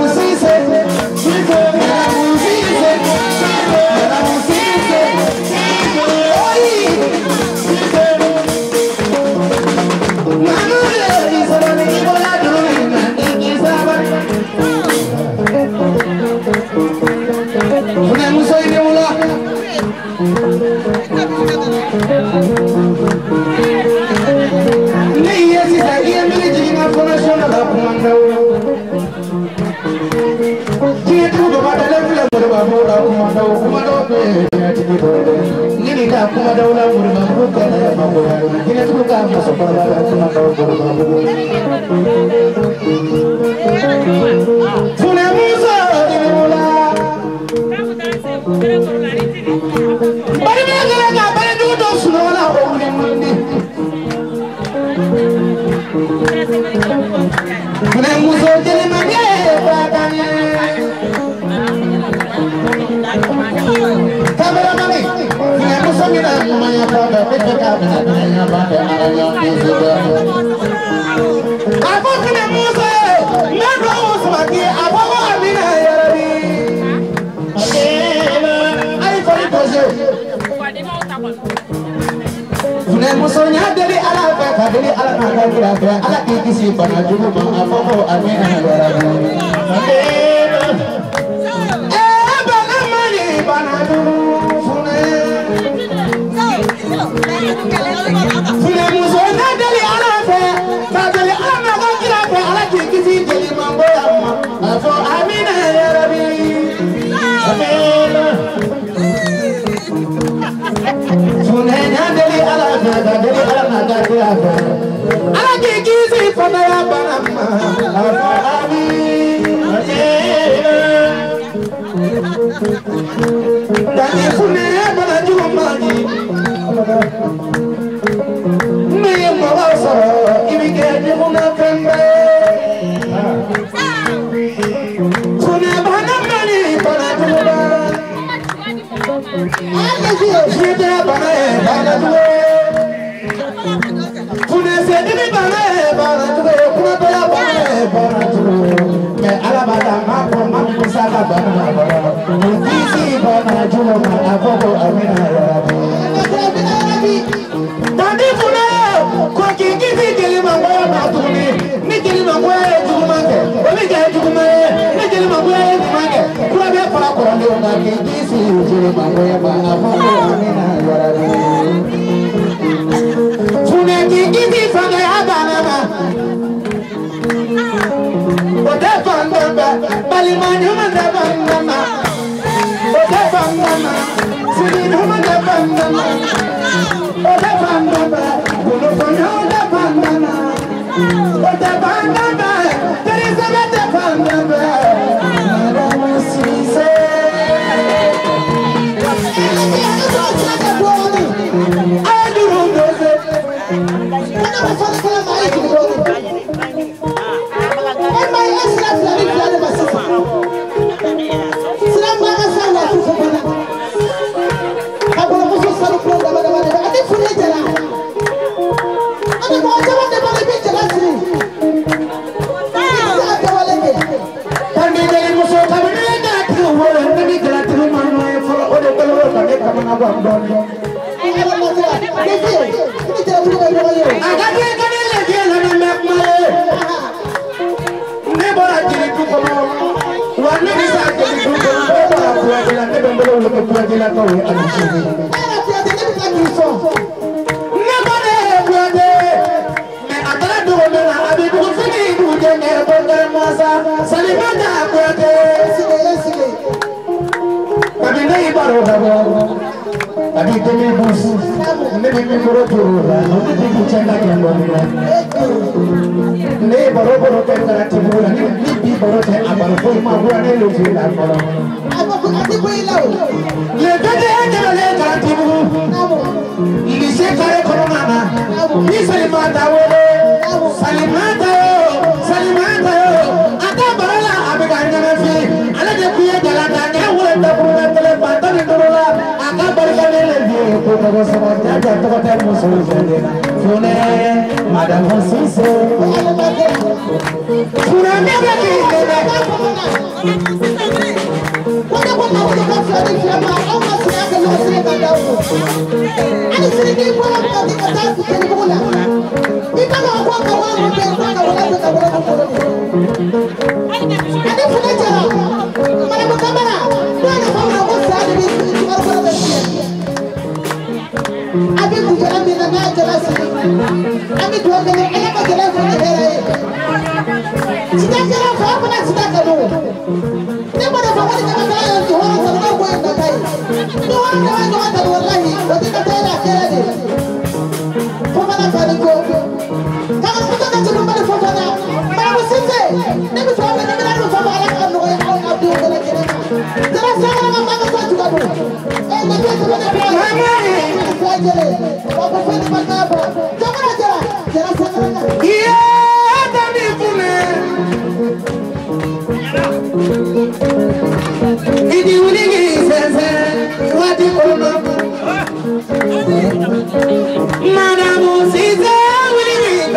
Fune muso jeli mange bagane. Kamera mami. Fune muso mina maya baba bete kamera maya baba araya muso. Abo fune muso. Mendo muso maki abo amina yarabi. Ay fari poje. Fune muso nya deli ala fa deli ala na kira fa ala kisi bana jumu ma abo amina yarabi. Bana mani bana jumu fune. Fune muso nya deli ala fa deli ala na kira fa ala kisi deli mambo amma abo amina yarabi. Fune nya deli ala fa deli ala na kira fa ala kisi bana ya bana amma abo amina. Dani fune bana jumu mani. Me mawasa ibige jumuna kamba. Fune bana mani bana jumuna. Jide bana jumuna. Fune se dibi bana jumuna. Kuna bana jumuna. Me alabada mako mako sala bana. Kisi bana jumuna aboko amina yarabi. Dani fune ko kisi jeli mango matuni. Ni jeli mango jugumange. Omi je jugumange. Ni jeli mango jugumange. Kura be fara ko ndo na kisi jeli mango ba aboko amina yarabi. Fune kisi fanga abana ma. Ote fanga bali manyo manda fanga. Ote fanga sini manda fanga. Ote fanga kuno fanga ote fanga. Ote fanga teresa ote fanga. Madame Sise. Yeah! Idi uligi sese wati kono Madame Sise uligi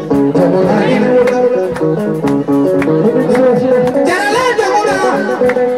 Jangan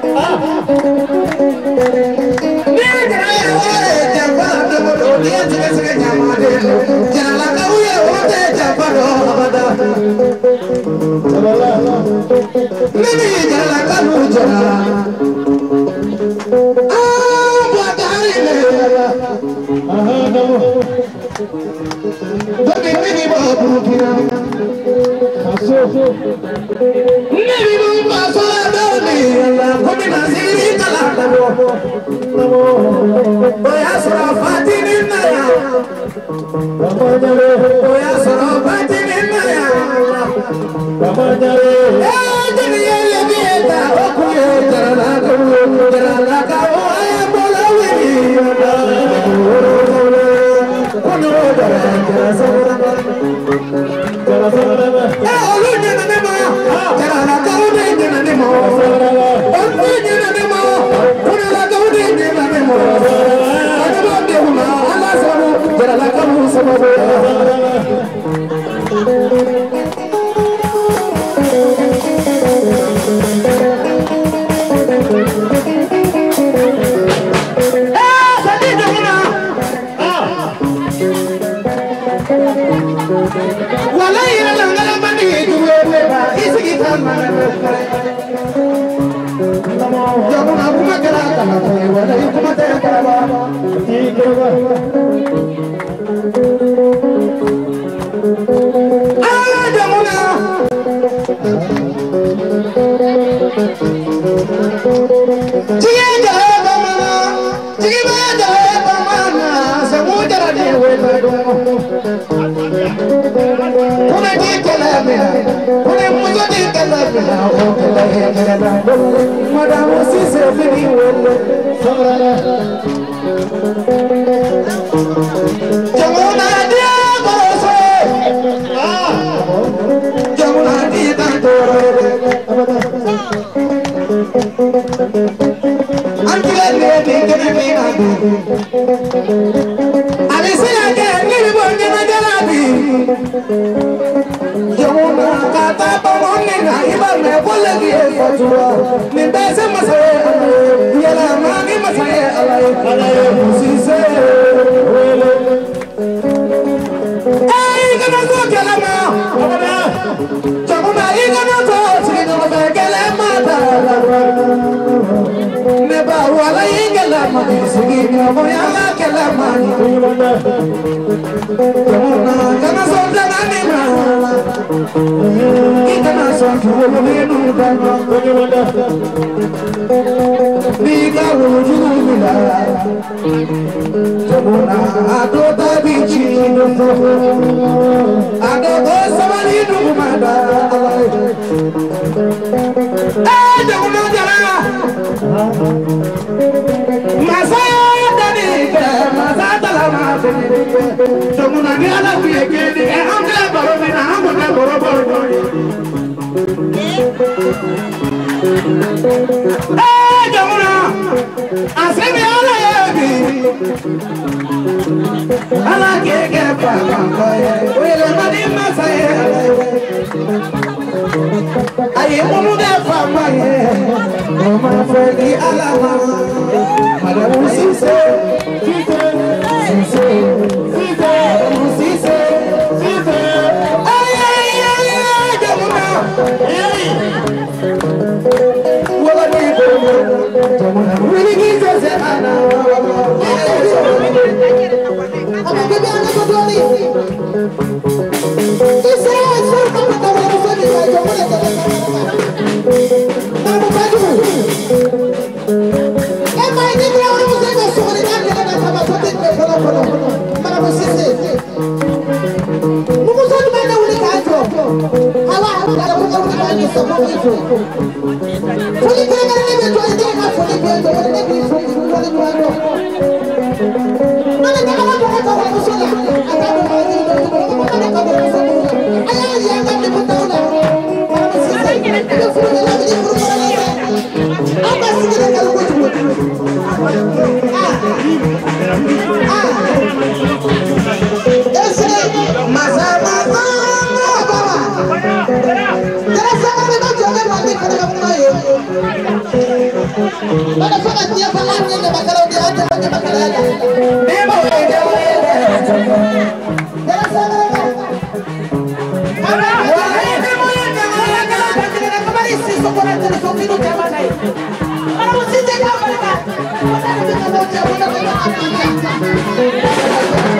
Para